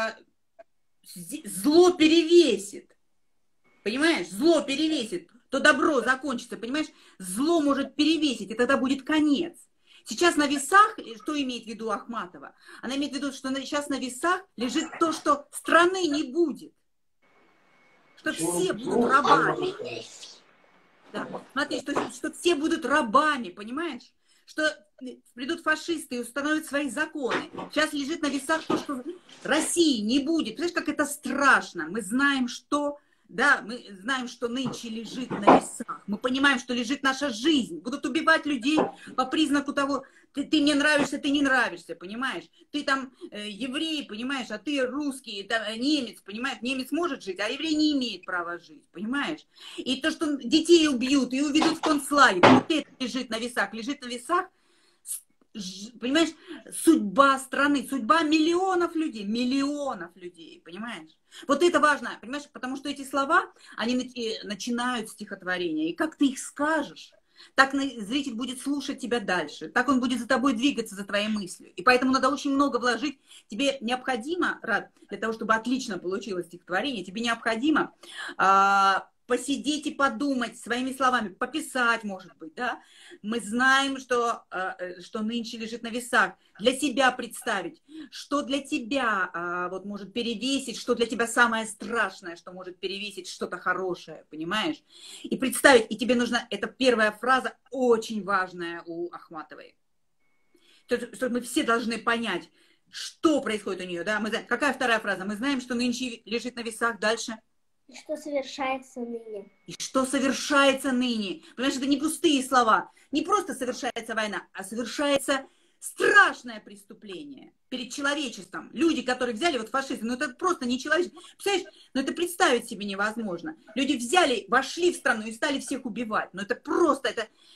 зло перевесит, понимаешь, зло перевесит, то добро закончится, понимаешь? Зло может перевесить, и тогда будет конец. Сейчас на весах, что имеет в виду Ахматова? Она имеет в виду, что сейчас на весах лежит то, что страны не будет. Что все будут рабами. Да. Смотри, что все будут рабами, понимаешь? Что придут фашисты и установят свои законы. Сейчас лежит на весах то, что России не будет. Понимаешь, как это страшно. Мы знаем, что... Да, мы знаем, что нынче лежит на весах. Мы понимаем, что лежит наша жизнь. Будут убивать людей по признаку того, ты мне нравишься, ты не нравишься, понимаешь? Ты там еврей, понимаешь, а ты русский, там, немец, понимаешь? Немец может жить, а еврей не имеет права жить, понимаешь? И то, что детей убьют и уведут в концлагерь, вот это лежит на весах. Лежит на весах, понимаешь, судьба страны, судьба миллионов людей, понимаешь? Вот это важно, понимаешь, потому что эти слова, они начинают стихотворение, и как ты их скажешь, так зритель будет слушать тебя дальше, так он будет за тобой двигаться, за твоей мыслью. И поэтому надо очень много вложить. Тебе необходимо, Рад, для того, чтобы отлично получилось стихотворение, тебе необходимо посидеть и подумать своими словами, пописать, может быть, да. Мы знаем, что нынче лежит на весах. Для себя представить, что для тебя вот может перевесить, что для тебя самое страшное, что может перевесить что-то хорошее, понимаешь? И представить, и тебе нужно, это первая фраза, очень важная у Ахматовой. Что мы все должны понять, что происходит у нее, да. Какая вторая фраза? Мы знаем, что нынче лежит на весах, дальше. И что совершается ныне. И что совершается ныне. Понимаешь, это не пустые слова. Не просто совершается война, а совершается страшное преступление перед человечеством. Люди, которые взяли вот фашизм, ну это просто не человечество. Представляешь, ну это представить себе невозможно. Люди взяли, вошли в страну и стали всех убивать. Ну это просто,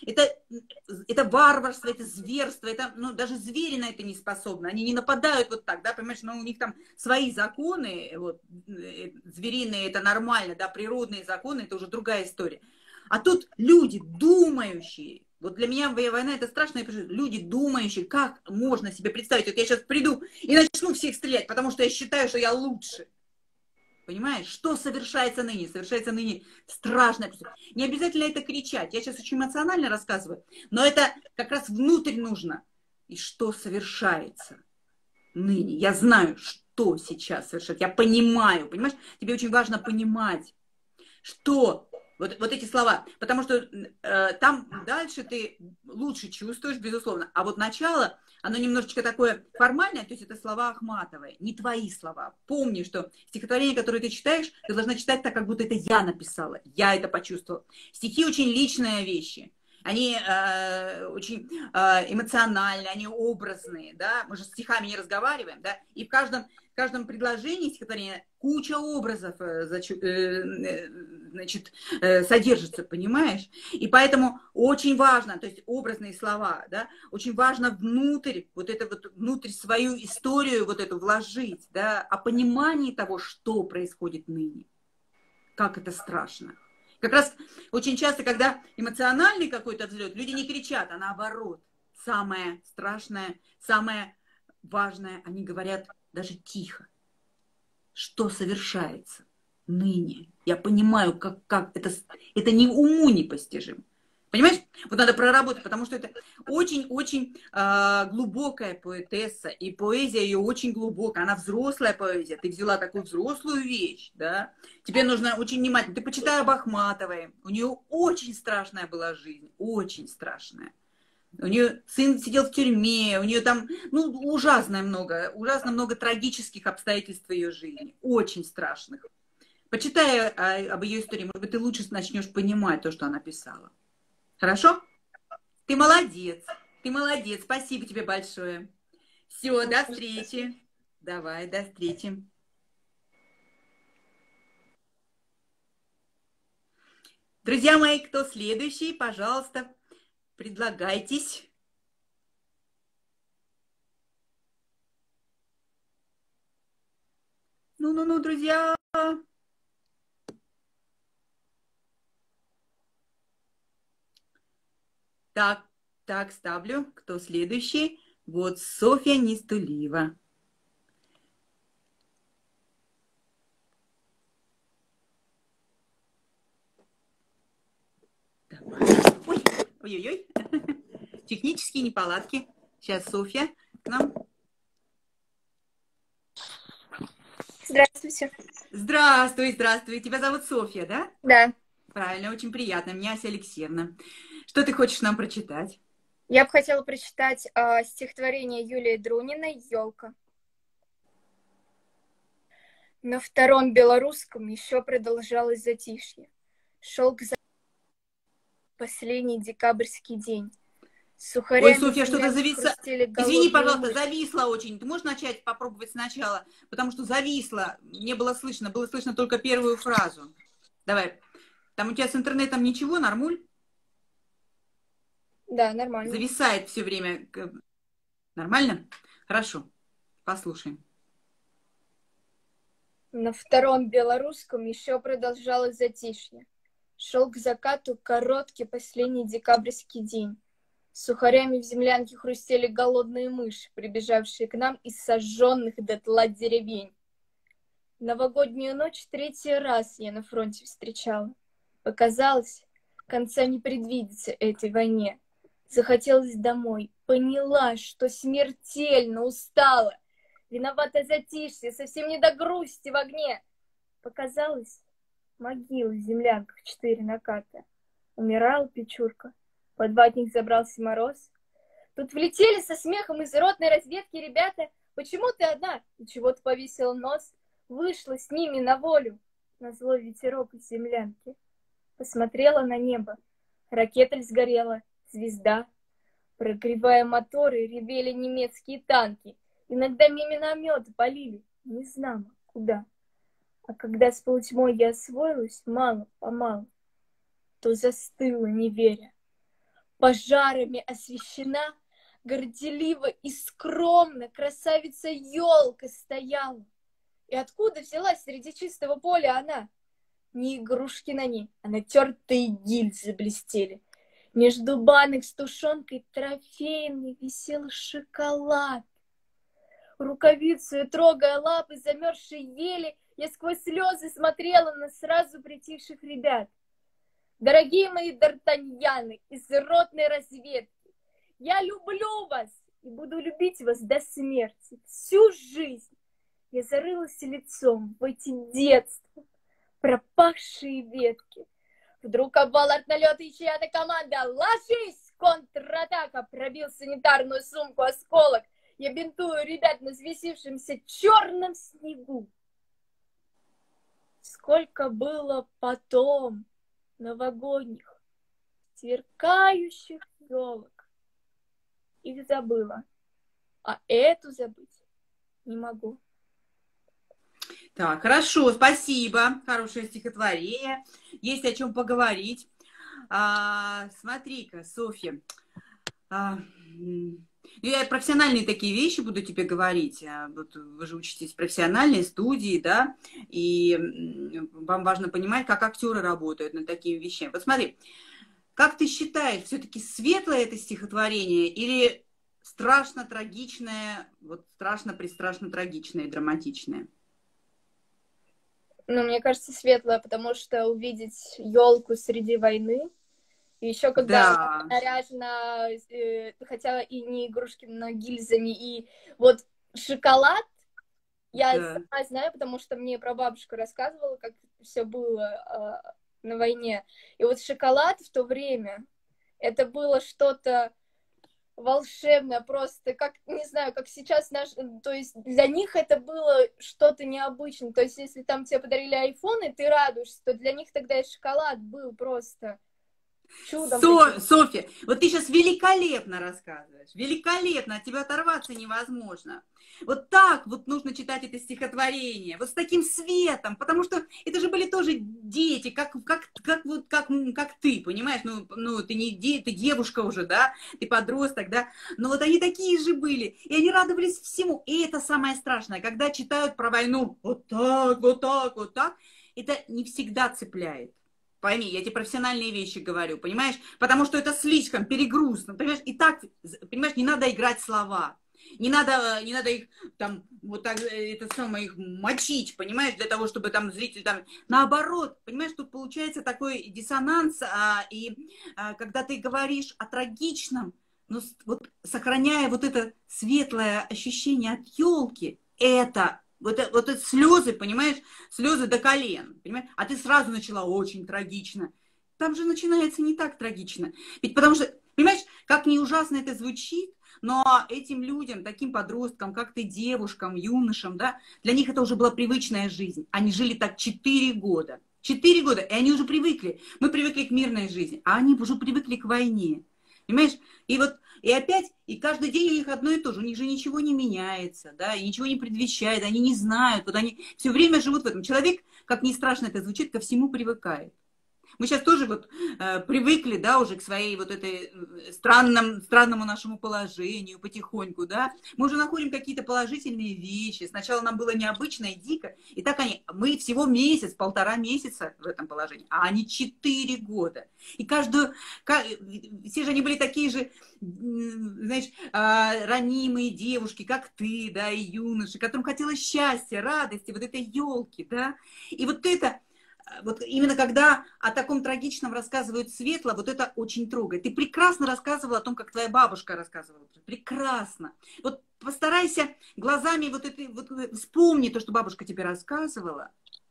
это варварство, это зверство, это, ну даже звери на это не способны. Они не нападают вот так, да, понимаешь, но у них там свои законы, вот, звериные это нормально, да, природные законы, это уже другая история. А тут люди, думающие, вот для меня война это страшно, люди думающие, как можно себе представить, вот я сейчас приду и начну всех стрелять, потому что я считаю, что я лучше. Понимаешь, что совершается ныне? Совершается ныне страшное преступление. Не обязательно это кричать, я сейчас очень эмоционально рассказываю, но это как раз внутрь нужно. И что совершается ныне? Я знаю, что сейчас совершается, я понимаю, понимаешь? Тебе очень важно понимать, что... Вот эти слова, потому что там дальше ты лучше чувствуешь, безусловно. А вот начало, оно немножечко такое формальное, то есть это слова Ахматовой, не твои слова. Помни, что стихотворение, которое ты читаешь, ты должна читать так, как будто это я написала, я это почувствовала. Стихи очень личные вещи. они очень эмоциональные, они образные, да, мы же стихами не разговариваем, да, и в каждом предложении стихотворения куча образов значит, содержится, понимаешь? И поэтому очень важно, то есть образные слова, да, очень важно внутрь, вот это вот, внутрь свою историю вот эту вложить, да, о понимании того, что происходит ныне, как это страшно. Как раз очень часто, когда эмоциональный какой-то взлет, люди не кричат, а наоборот. Самое страшное, самое важное, они говорят даже тихо. Что совершается ныне? Я понимаю, как это не уму непостижимо. Понимаешь? Вот надо проработать, потому что это очень-очень глубокая поэтесса, и поэзия ее очень глубокая, она взрослая поэзия. Ты взяла такую взрослую вещь, да? Тебе нужно очень внимательно. Ты почитай об Ахматовой. У нее очень страшная была жизнь, очень страшная. У нее сын сидел в тюрьме, у нее там, ну, ужасно много трагических обстоятельств в ее жизни, очень страшных. Почитай об ее истории, может быть, ты лучше начнешь понимать то, что она писала. Хорошо? Ты молодец. Ты молодец. Спасибо тебе большое. Все, до встречи. Давай, до встречи. Друзья мои, кто следующий, пожалуйста, предлагайтесь. Ну, друзья. Так, ставлю. Кто следующий? Вот Софья Нестулиева. Ой-ой-ой. Технические неполадки. Сейчас Софья к нам. Здравствуйте. Здравствуй. Тебя зовут Софья, да? Да. Правильно, очень приятно. Меня Ася Алексеевна. Что ты хочешь нам прочитать? Я бы хотела прочитать стихотворение Юлии Друниной «Елка». На втором белорусском еще продолжалось затишье. Шел к последний декабрьский день. Ой, Софья, что-то зависло. Извини, пожалуйста, зависло очень. Ты можешь начать попробовать сначала? Потому что зависло. Не было слышно. Было слышно только первую фразу. Давай. Там у тебя с интернетом ничего? Нормуль? Да, нормально. Зависает все время. Нормально? Хорошо. Послушаем. На втором белорусском еще продолжалось затишье. Шел к закату короткий последний декабрьский день. Сухарями в землянке хрустели голодные мыши, прибежавшие к нам из сожженных дотла деревень. Новогоднюю ночь третий раз я на фронте встречала. Показалось, конца не предвидится этой войне. Захотелось домой, поняла, что смертельно устала. Виновата затишье, совсем не до грусти в огне. Показалось, могилы в землянках 4 наката. Умирала Печурка, под ватник забрался мороз. Тут влетели со смехом из ротной разведки ребята. Почему ты одна? И чего-то повесила нос. Вышла с ними на волю. Назло ветерок из землянки. Посмотрела на небо. Ракета сгорела, звезда. Прогревая моторы, ревели немецкие танки. Иногда минометы полили, не знамо куда. А когда с полутьмой я освоилась, мало-помалу, то застыла, не веря. Пожарами освещена, горделиво и скромно красавица елка стояла. И откуда взялась среди чистого поля она? Не игрушки на ней, а натертые гильзы блестели. Между банок с тушенкой трофейный висел шоколад. Рукавицу, трогая лапы замерзшей ели, я сквозь слезы смотрела на сразу притихших ребят. Дорогие мои д'Артаньяны из ротной разведки, я люблю вас и буду любить вас до смерти, всю жизнь. Я зарылась лицом в эти детства, пропахшие ветки. Вдруг обвал от налета и чья-то команда «Ложись!» Контратака пробил санитарную сумку осколок. Я бинтую ребят на взвесившемся черном снегу. Сколько было потом новогодних сверкающих елок. Их забыла, а эту забыть не могу. Так, хорошо, спасибо. Хорошее стихотворение. Есть о чем поговорить. Смотри-ка, Софья, я профессиональные такие вещи буду тебе говорить. Вот вы же учитесь в профессиональной студии, да, и вам важно понимать, как актеры работают над такими вещами. Вот смотри, как ты считаешь, все-таки светлое это стихотворение или страшно трагичное, вот страшно-престрашно трагичное и драматичное? Ну, мне кажется, светлое, потому что увидеть елку среди войны, и еще когда Да. наряжена, хотя и не игрушками, но гильзами, и вот шоколад, я Да. сама знаю, потому что мне прабабушка рассказывала, как все было на войне. И вот шоколад в то время, это было что-то волшебное, просто, как, не знаю, как сейчас то есть для них это было что-то необычное. То есть если там тебе подарили айфон, и ты радуешься, то для них тогда и шоколад был просто чудом. Софья, вот ты сейчас великолепно рассказываешь, великолепно, от тебя оторваться невозможно. Вот так вот нужно читать это стихотворение, вот с таким светом, потому что это же были тоже дети, как ты, понимаешь, ну ты не ты девушка уже, да, ты подросток, да, но вот они такие же были, и они радовались всему, и это самое страшное, когда читают про войну вот так, вот так, вот так, это не всегда цепляет. Пойми, я тебе профессиональные вещи говорю, понимаешь? Потому что это слишком перегрузно, понимаешь? И так, понимаешь, не надо играть слова. Не надо их там вот так, это самое, их мочить, понимаешь, для того, чтобы там зритель там... Наоборот, понимаешь, тут получается такой диссонанс, когда ты говоришь о трагичном, но вот сохраняя вот это светлое ощущение от елки, это... Вот это слезы, понимаешь, слезы до колен, понимаешь? А ты сразу начала очень трагично. Там же начинается не так трагично. Ведь потому что, понимаешь, как не ужасно это звучит, но этим людям, таким подросткам, как ты, девушкам, юношам, да, для них это уже была привычная жизнь. Они жили так 4 года. 4 года, и они уже привыкли. Мы привыкли к мирной жизни, а они уже привыкли к войне. Понимаешь? И вот, и опять, и каждый день у них одно и то же. У них же ничего не меняется, да, и ничего не предвещает, они не знают, вот они все время живут в этом. Человек, как ни страшно это звучит, ко всему привыкает. Мы сейчас тоже вот привыкли, да, уже к своей вот этой странному нашему положению потихоньку, да. Мы уже находим какие-то положительные вещи. Сначала нам было необычно и дико, и так мы всего месяц, 1,5 месяца в этом положении, а они 4 года. И все же они были такие же, знаешь, ранимые девушки, как ты, да, и юноши, которым хотелось счастья, радости, вот этой елки, да. И вот это... Вот именно когда о таком трагичном рассказывают светло, вот это очень трогает. Ты прекрасно рассказывала о том, как твоя бабушка рассказывала. Прекрасно. Вот постарайся глазами вспомни то, что бабушка тебе рассказывала,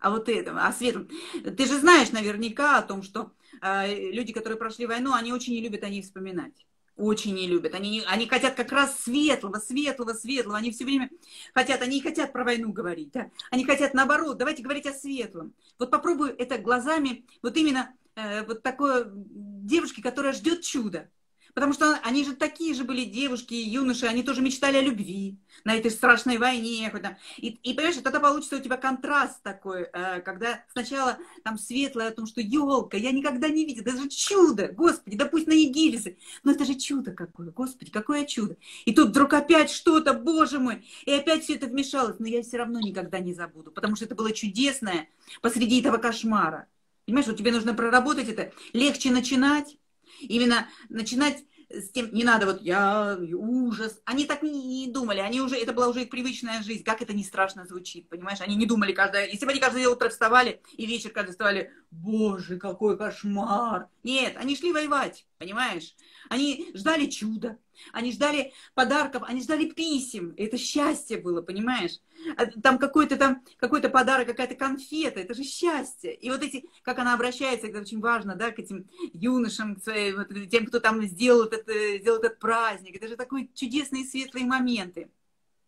о светлом. Ты же знаешь наверняка о том, что люди, которые прошли войну, они очень не любят о ней вспоминать. Очень не любят. Они хотят как раз светлого. Они все время хотят, они не хотят про войну говорить. Да? Они хотят наоборот, давайте говорить о светлом. Вот попробуй это глазами, вот именно вот такой девушки, которая ждет чуда. Потому что они же такие же были девушки, юноши, они тоже мечтали о любви на этой страшной войне. И понимаешь, тогда получится у тебя контраст такой, когда сначала там светлое о том, что елка, я никогда не видела, это же чудо, Господи, да пусть на Егилисы, но это же чудо какое, Господи, какое чудо. И тут вдруг опять что-то, Боже мой, и опять все это вмешалось, но я все равно никогда не забуду, потому что это было чудесное посреди этого кошмара. Понимаешь, вот тебе нужно проработать это, легче начинать. Именно начинать с тем, не надо ужас. Они так не думали, это была уже их привычная жизнь. Как это не страшно звучит, понимаешь? Они не думали если бы они каждое утро вставали и вечер каждый вставали, Боже, какой кошмар. Нет, они шли воевать, понимаешь? Они ждали чуда, они ждали подарков, они ждали писем. Это счастье было, понимаешь? Там какой-то подарок, какая-то конфета, это же счастье. И вот как она обращается, это очень важно, да, к этим юношам, к тем, кто там сделал этот праздник. Это же такие чудесные светлые моменты.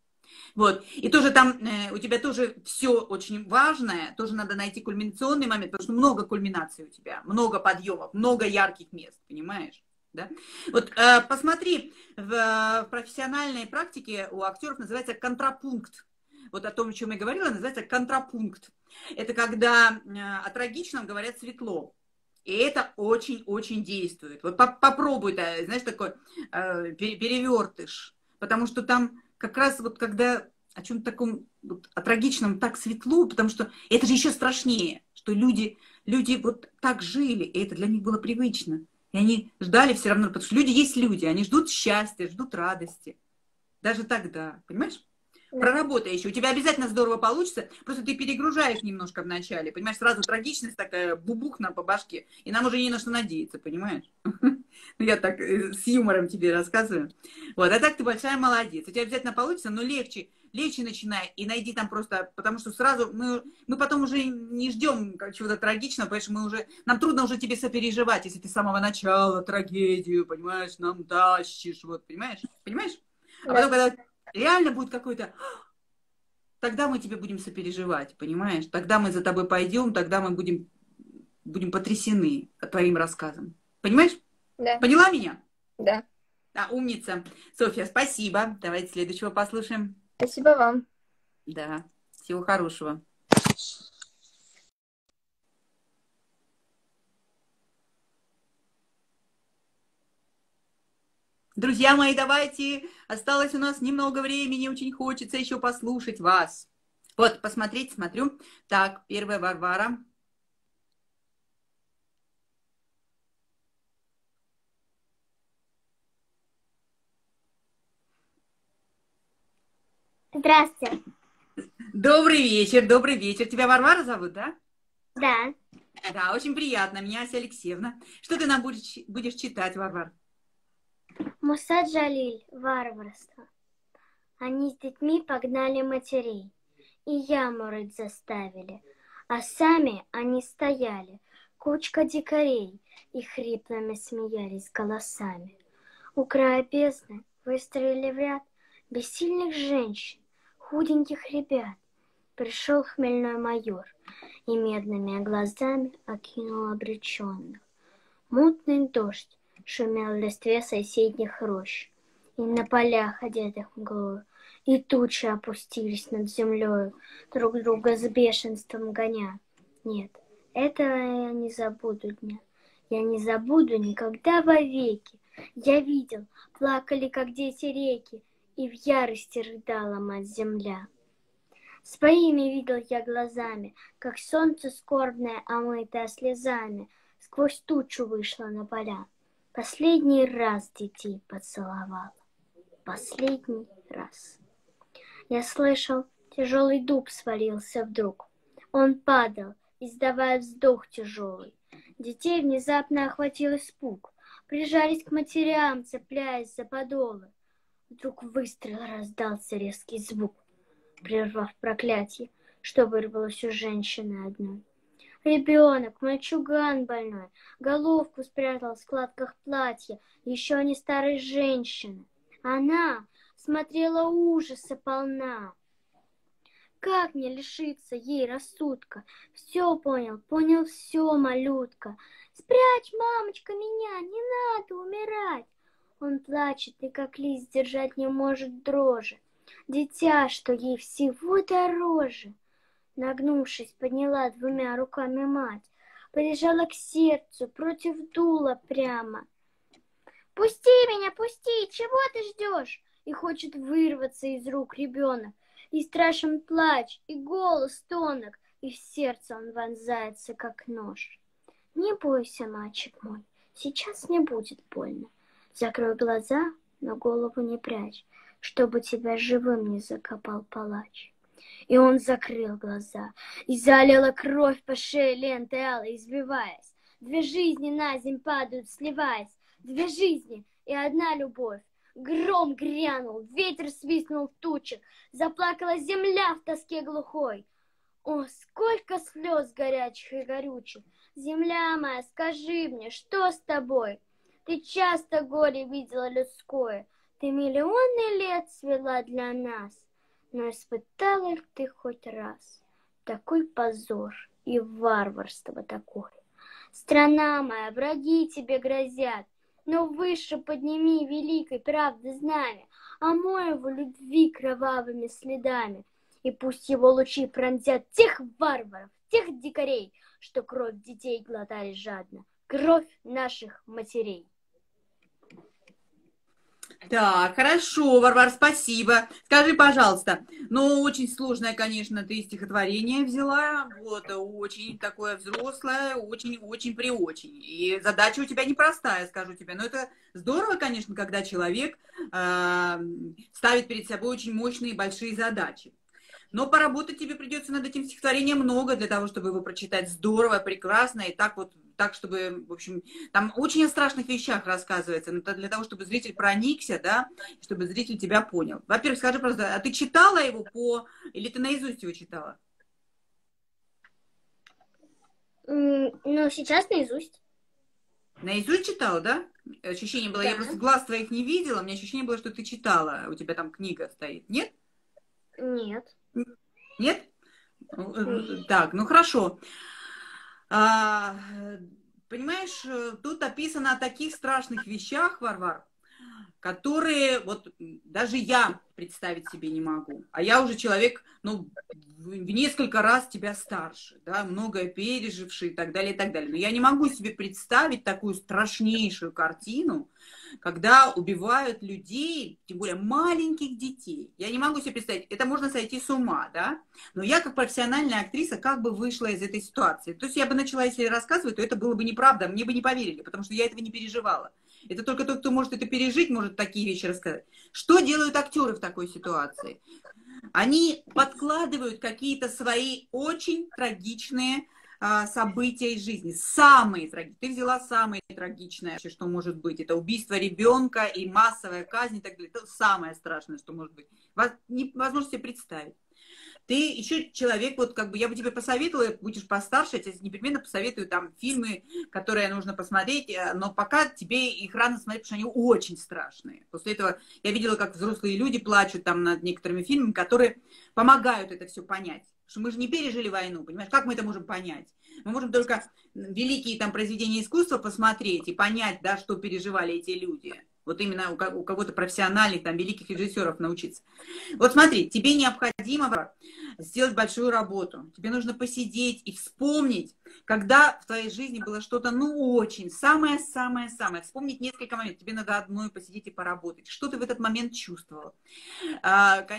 Вот. И тоже там у тебя тоже все очень важное, тоже надо найти кульминационный момент, потому что много кульминаций у тебя, много подъемов, много ярких мест, понимаешь? Да? Вот посмотри, в профессиональной практике у актеров называется контрапункт. Вот о том, о чем я говорила, называется контрапункт. Это когда о трагичном говорят светло. И это очень-очень действует. Вот попробуй, да, знаешь, такой перевертыш. Потому что там как раз вот когда о чем-то таком, вот, о трагичном так светло, потому что это же еще страшнее, что люди вот так жили, и это для них было привычно. И они ждали все равно, потому что люди есть люди, они ждут счастья, ждут радости. Даже тогда, понимаешь? Проработай еще. У тебя обязательно здорово получится. Просто ты перегружаешь немножко в начале. Понимаешь, сразу трагичность такая, бубух нам по башке. И нам уже не на что надеяться, понимаешь? Я так с юмором тебе рассказываю. Вот, а так ты большая молодец. У тебя обязательно получится, но легче начинай. И найди там просто, потому что сразу мы потом уже не ждем чего-то трагичного, потому что нам трудно уже тебе сопереживать, если ты с самого начала трагедию, понимаешь, нам тащишь, вот, понимаешь? Понимаешь? А потом, когда реально будет какой-то, тогда мы тебе будем сопереживать, понимаешь? Тогда мы за тобой пойдем, тогда мы будем потрясены твоим рассказом. Понимаешь? Да. Поняла меня? Да. Да, умница. Софья, спасибо. Давайте следующего послушаем. Спасибо вам. Да, всего хорошего. Друзья мои, давайте. Осталось у нас немного времени, очень хочется еще послушать вас. Вот, посмотрите, смотрю. Так, первая Варвара. Здравствуйте. Добрый вечер, добрый вечер. Тебя Варвара зовут, да? Да. Да, очень приятно. Меня Ася Алексеевна. Что ты нам будешь читать, Варвар? Муса Джалиль. Варварство. Они с детьми погнали матерей и яму рыть заставили, а сами они стояли, кучка дикарей, и хриплыми смеялись голосами. У края бездны выстроили в ряд бессильных женщин, худеньких ребят. Пришел хмельной майор и медными глазами окинул обреченных. Мутный дождь шумел в листве соседних рощ, и на полях, одетых мглою, и тучи опустились над землею, друг друга с бешенством гоня. Нет, этого я не забуду дня. Я не забуду никогда вовеки. Я видел, плакали, как дети реки, и в ярости рыдала мать-земля. Своими видел я глазами, как солнце скорбное, омытое слезами, сквозь тучу вышло на поля. Последний раз детей поцеловала. Последний раз. Я слышал, тяжелый дуб свалился вдруг. Он падал, издавая вздох тяжелый. Детей внезапно охватил испуг. Прижались к матерям, цепляясь за подолы. Вдруг выстрел раздался резкий звук, прервав проклятие, что вырвалось у женщины одной. Ребенок, мальчуган больной, головку спрятал в складках платья, еще не старой женщины. Она смотрела ужаса полна. Как мне лишиться ей рассудка? Все понял все, малютка. Спрячь, мамочка, меня, не надо умирать. Он плачет и как лист держать не может дрожи. Дитя, что ей всего дороже. Нагнувшись, подняла двумя руками мать, прижала к сердцу, против дула прямо. «Пусти меня, пусти! Чего ты ждешь?» И хочет вырваться из рук ребенок. И страшен плач, и голос тонок, и в сердце он вонзается, как нож. «Не бойся, мальчик мой, сейчас не будет больно. Закрой глаза, но голову не прячь, чтобы тебя живым не закопал палач». И он закрыл глаза, и залила кровь по шее лентой алой, избиваясь. Две жизни на земь падают, сливаясь, две жизни и одна любовь. Гром грянул, ветер свистнул в тучах, заплакала земля в тоске глухой. О, сколько слез горячих и горючих! Земля моя, скажи мне, что с тобой? Ты часто горе видела людское, ты миллионы лет свела для нас. Но испытала ли ты хоть раз такой позор и варварство такое? Страна моя, враги тебе грозят, но выше подними великой правды знамя, омой его любви кровавыми следами, и пусть его лучи пронзят тех варваров, тех дикарей, что кровь детей глотали жадно, кровь наших матерей. Так, хорошо, Варвар, спасибо. Скажи, пожалуйста, ну, очень сложное, конечно, ты стихотворение взяла, вот, очень такое взрослое, очень-очень-преочень. И задача у тебя непростая, скажу тебе, но это здорово, конечно, когда человек ставит перед собой очень мощные большие задачи. Но поработать тебе придется над этим стихотворением много для того, чтобы его прочитать здорово, прекрасно, и так вот, так, чтобы, в общем, там очень о страшных вещах рассказывается, но это для того, чтобы зритель проникся, да, чтобы зритель тебя понял. Во-первых, скажи просто, а ты читала его или ты наизусть его читала? Ну, сейчас наизусть. Наизусть читала, да? Ощущение было, Да. я просто глаз твоих не видела, у меня ощущение было, что ты читала, у тебя там книга стоит, нет? Нет. Нет? Так, ну хорошо. Понимаешь, тут описано о таких страшных вещах, Варвар, которые вот даже я представить себе не могу. А я уже человек, ну, в несколько раз тебя старше, да, многое переживший и так далее, и так далее. Но я не могу себе представить такую страшнейшую картину, когда убивают людей, тем более маленьких детей. Я не могу себе представить, это можно сойти с ума, да? Но я как профессиональная актриса как бы вышла из этой ситуации. То есть я бы начала, если рассказывать, то это было бы неправда, мне бы не поверили, потому что я этого не переживала. Это только тот, кто может это пережить, может такие вещи рассказать. Что делают актеры в такой ситуации? Они подкладывают какие-то свои очень трагичные события из жизни. Самые трагичные. Ты взяла самое трагичное, что может быть. Это убийство ребенка и массовая казнь и так далее. Это самое страшное, что может быть. Невозможно себе представить. Ты еще человек, вот как бы я бы тебе посоветовала, будешь постарше, я тебе непременно посоветую там фильмы, которые нужно посмотреть, но пока тебе их рано смотреть, потому что они очень страшные. После этого я видела, как взрослые люди плачут там над некоторыми фильмами, которые помогают это все понять. Потому что мы же не пережили войну, понимаешь? Как мы это можем понять? Мы можем только великие там произведения искусства посмотреть и понять, да, что переживали эти люди. Вот именно у кого-то профессиональных, там, великих режиссеров научиться. Вот смотри, тебе необходимо сделать большую работу. Тебе нужно посидеть и вспомнить, когда в твоей жизни было что-то, ну, очень, самое-самое-самое. Вспомнить несколько моментов. Тебе надо одной посидеть и поработать. Что ты в этот момент чувствовал? Это,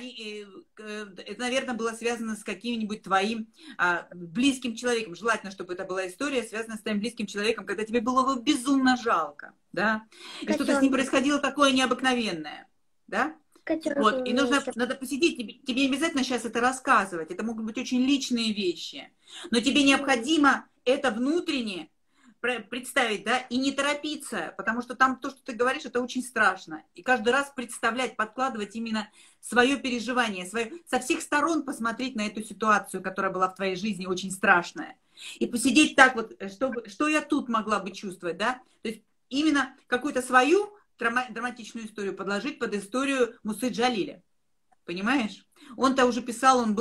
наверное, было связано с каким-нибудь твоим близким человеком. Желательно, чтобы это была история, связанная с твоим близким человеком, когда тебе было его безумно жалко. Да? И что-то с ним происходило такое необыкновенное. Да? Вот. И надо посидеть, тебе не обязательно сейчас это рассказывать, это могут быть очень личные вещи, но тебе необходимо это внутренне представить, да, и не торопиться, потому что там то, что ты говоришь, это очень страшно. И каждый раз представлять, подкладывать именно свое переживание, со всех сторон посмотреть на эту ситуацию, которая была в твоей жизни очень страшная. И посидеть так вот, что я тут могла бы чувствовать, да, то есть именно какую-то свою драматичную историю подложить под историю Мусы Джалиля. Понимаешь? Он-то уже писал, он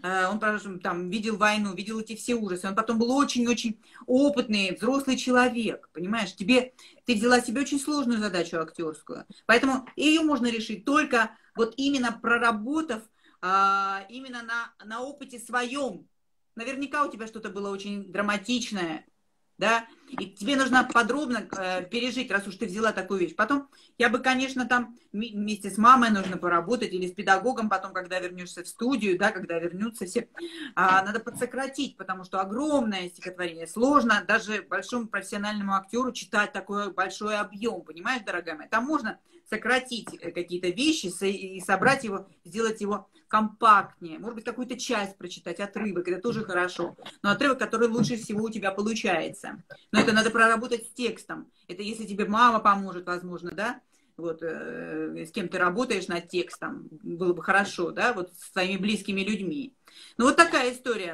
там видел войну, видел эти все ужасы. Он потом был очень-очень опытный, взрослый человек. Понимаешь? Ты взяла себе очень сложную задачу актерскую. Поэтому ее можно решить только вот именно проработав, именно на опыте своем. Наверняка у тебя что-то было очень драматичное. Да, и тебе нужно подробно пережить, раз уж ты взяла такую вещь. Потом я бы, конечно, там вместе с мамой нужно поработать или с педагогом потом, когда вернешься в студию, да, когда вернутся все. Надо подсократить, потому что огромное стихотворение. Сложно даже большому профессиональному актеру читать такой большой объем, понимаешь, дорогая моя? Там можно сократить какие-то вещи и собрать его, сделать его компактнее. Может быть, какую-то часть прочитать, отрывок, это тоже хорошо. Но отрывок, который лучше всего у тебя получается. Но это надо проработать с текстом. Это если тебе мама поможет, возможно, да? Вот, с кем ты работаешь над текстом, было бы хорошо, да, вот с твоими близкими людьми. Ну, вот такая история.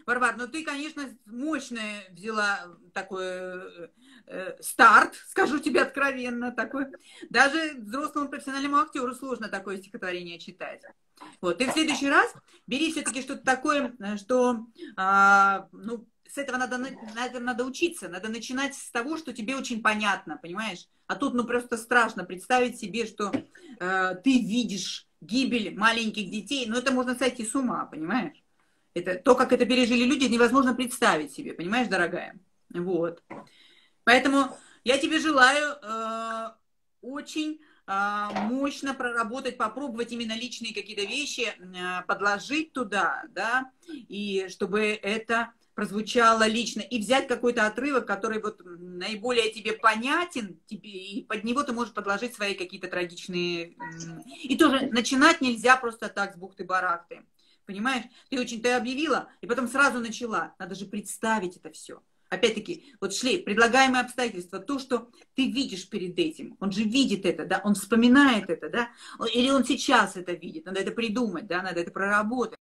Варвар, ну ты, конечно, мощно взяла такой старт, скажу тебе откровенно, такой. Даже взрослому профессиональному актеру сложно такое стихотворение читать. Вот, ты в следующий раз бери все-таки что-то такое, что, ну, с этого надо учиться, надо начинать с того, что тебе очень понятно, понимаешь? А тут, ну, просто страшно представить себе, что ты видишь гибель маленьких детей, ну, это можно сойти с ума, понимаешь? Это, то, как это пережили люди, невозможно представить себе, понимаешь, дорогая? Вот. Поэтому я тебе желаю очень мощно проработать, попробовать именно личные какие-то вещи, подложить туда, да, и чтобы это прозвучало лично, и взять какой-то отрывок, который вот наиболее тебе понятен, тебе, и под него ты можешь подложить свои какие-то трагичные... И тоже начинать нельзя просто так с бухты-барахты. Понимаешь? Ты объявила, и потом сразу начала. Надо же представить это все. Опять-таки, вот шли предлагаемые обстоятельства, то, что ты видишь перед этим. Он же видит это, да, он вспоминает это, да, или он сейчас это видит. Надо это придумать, да, надо это проработать.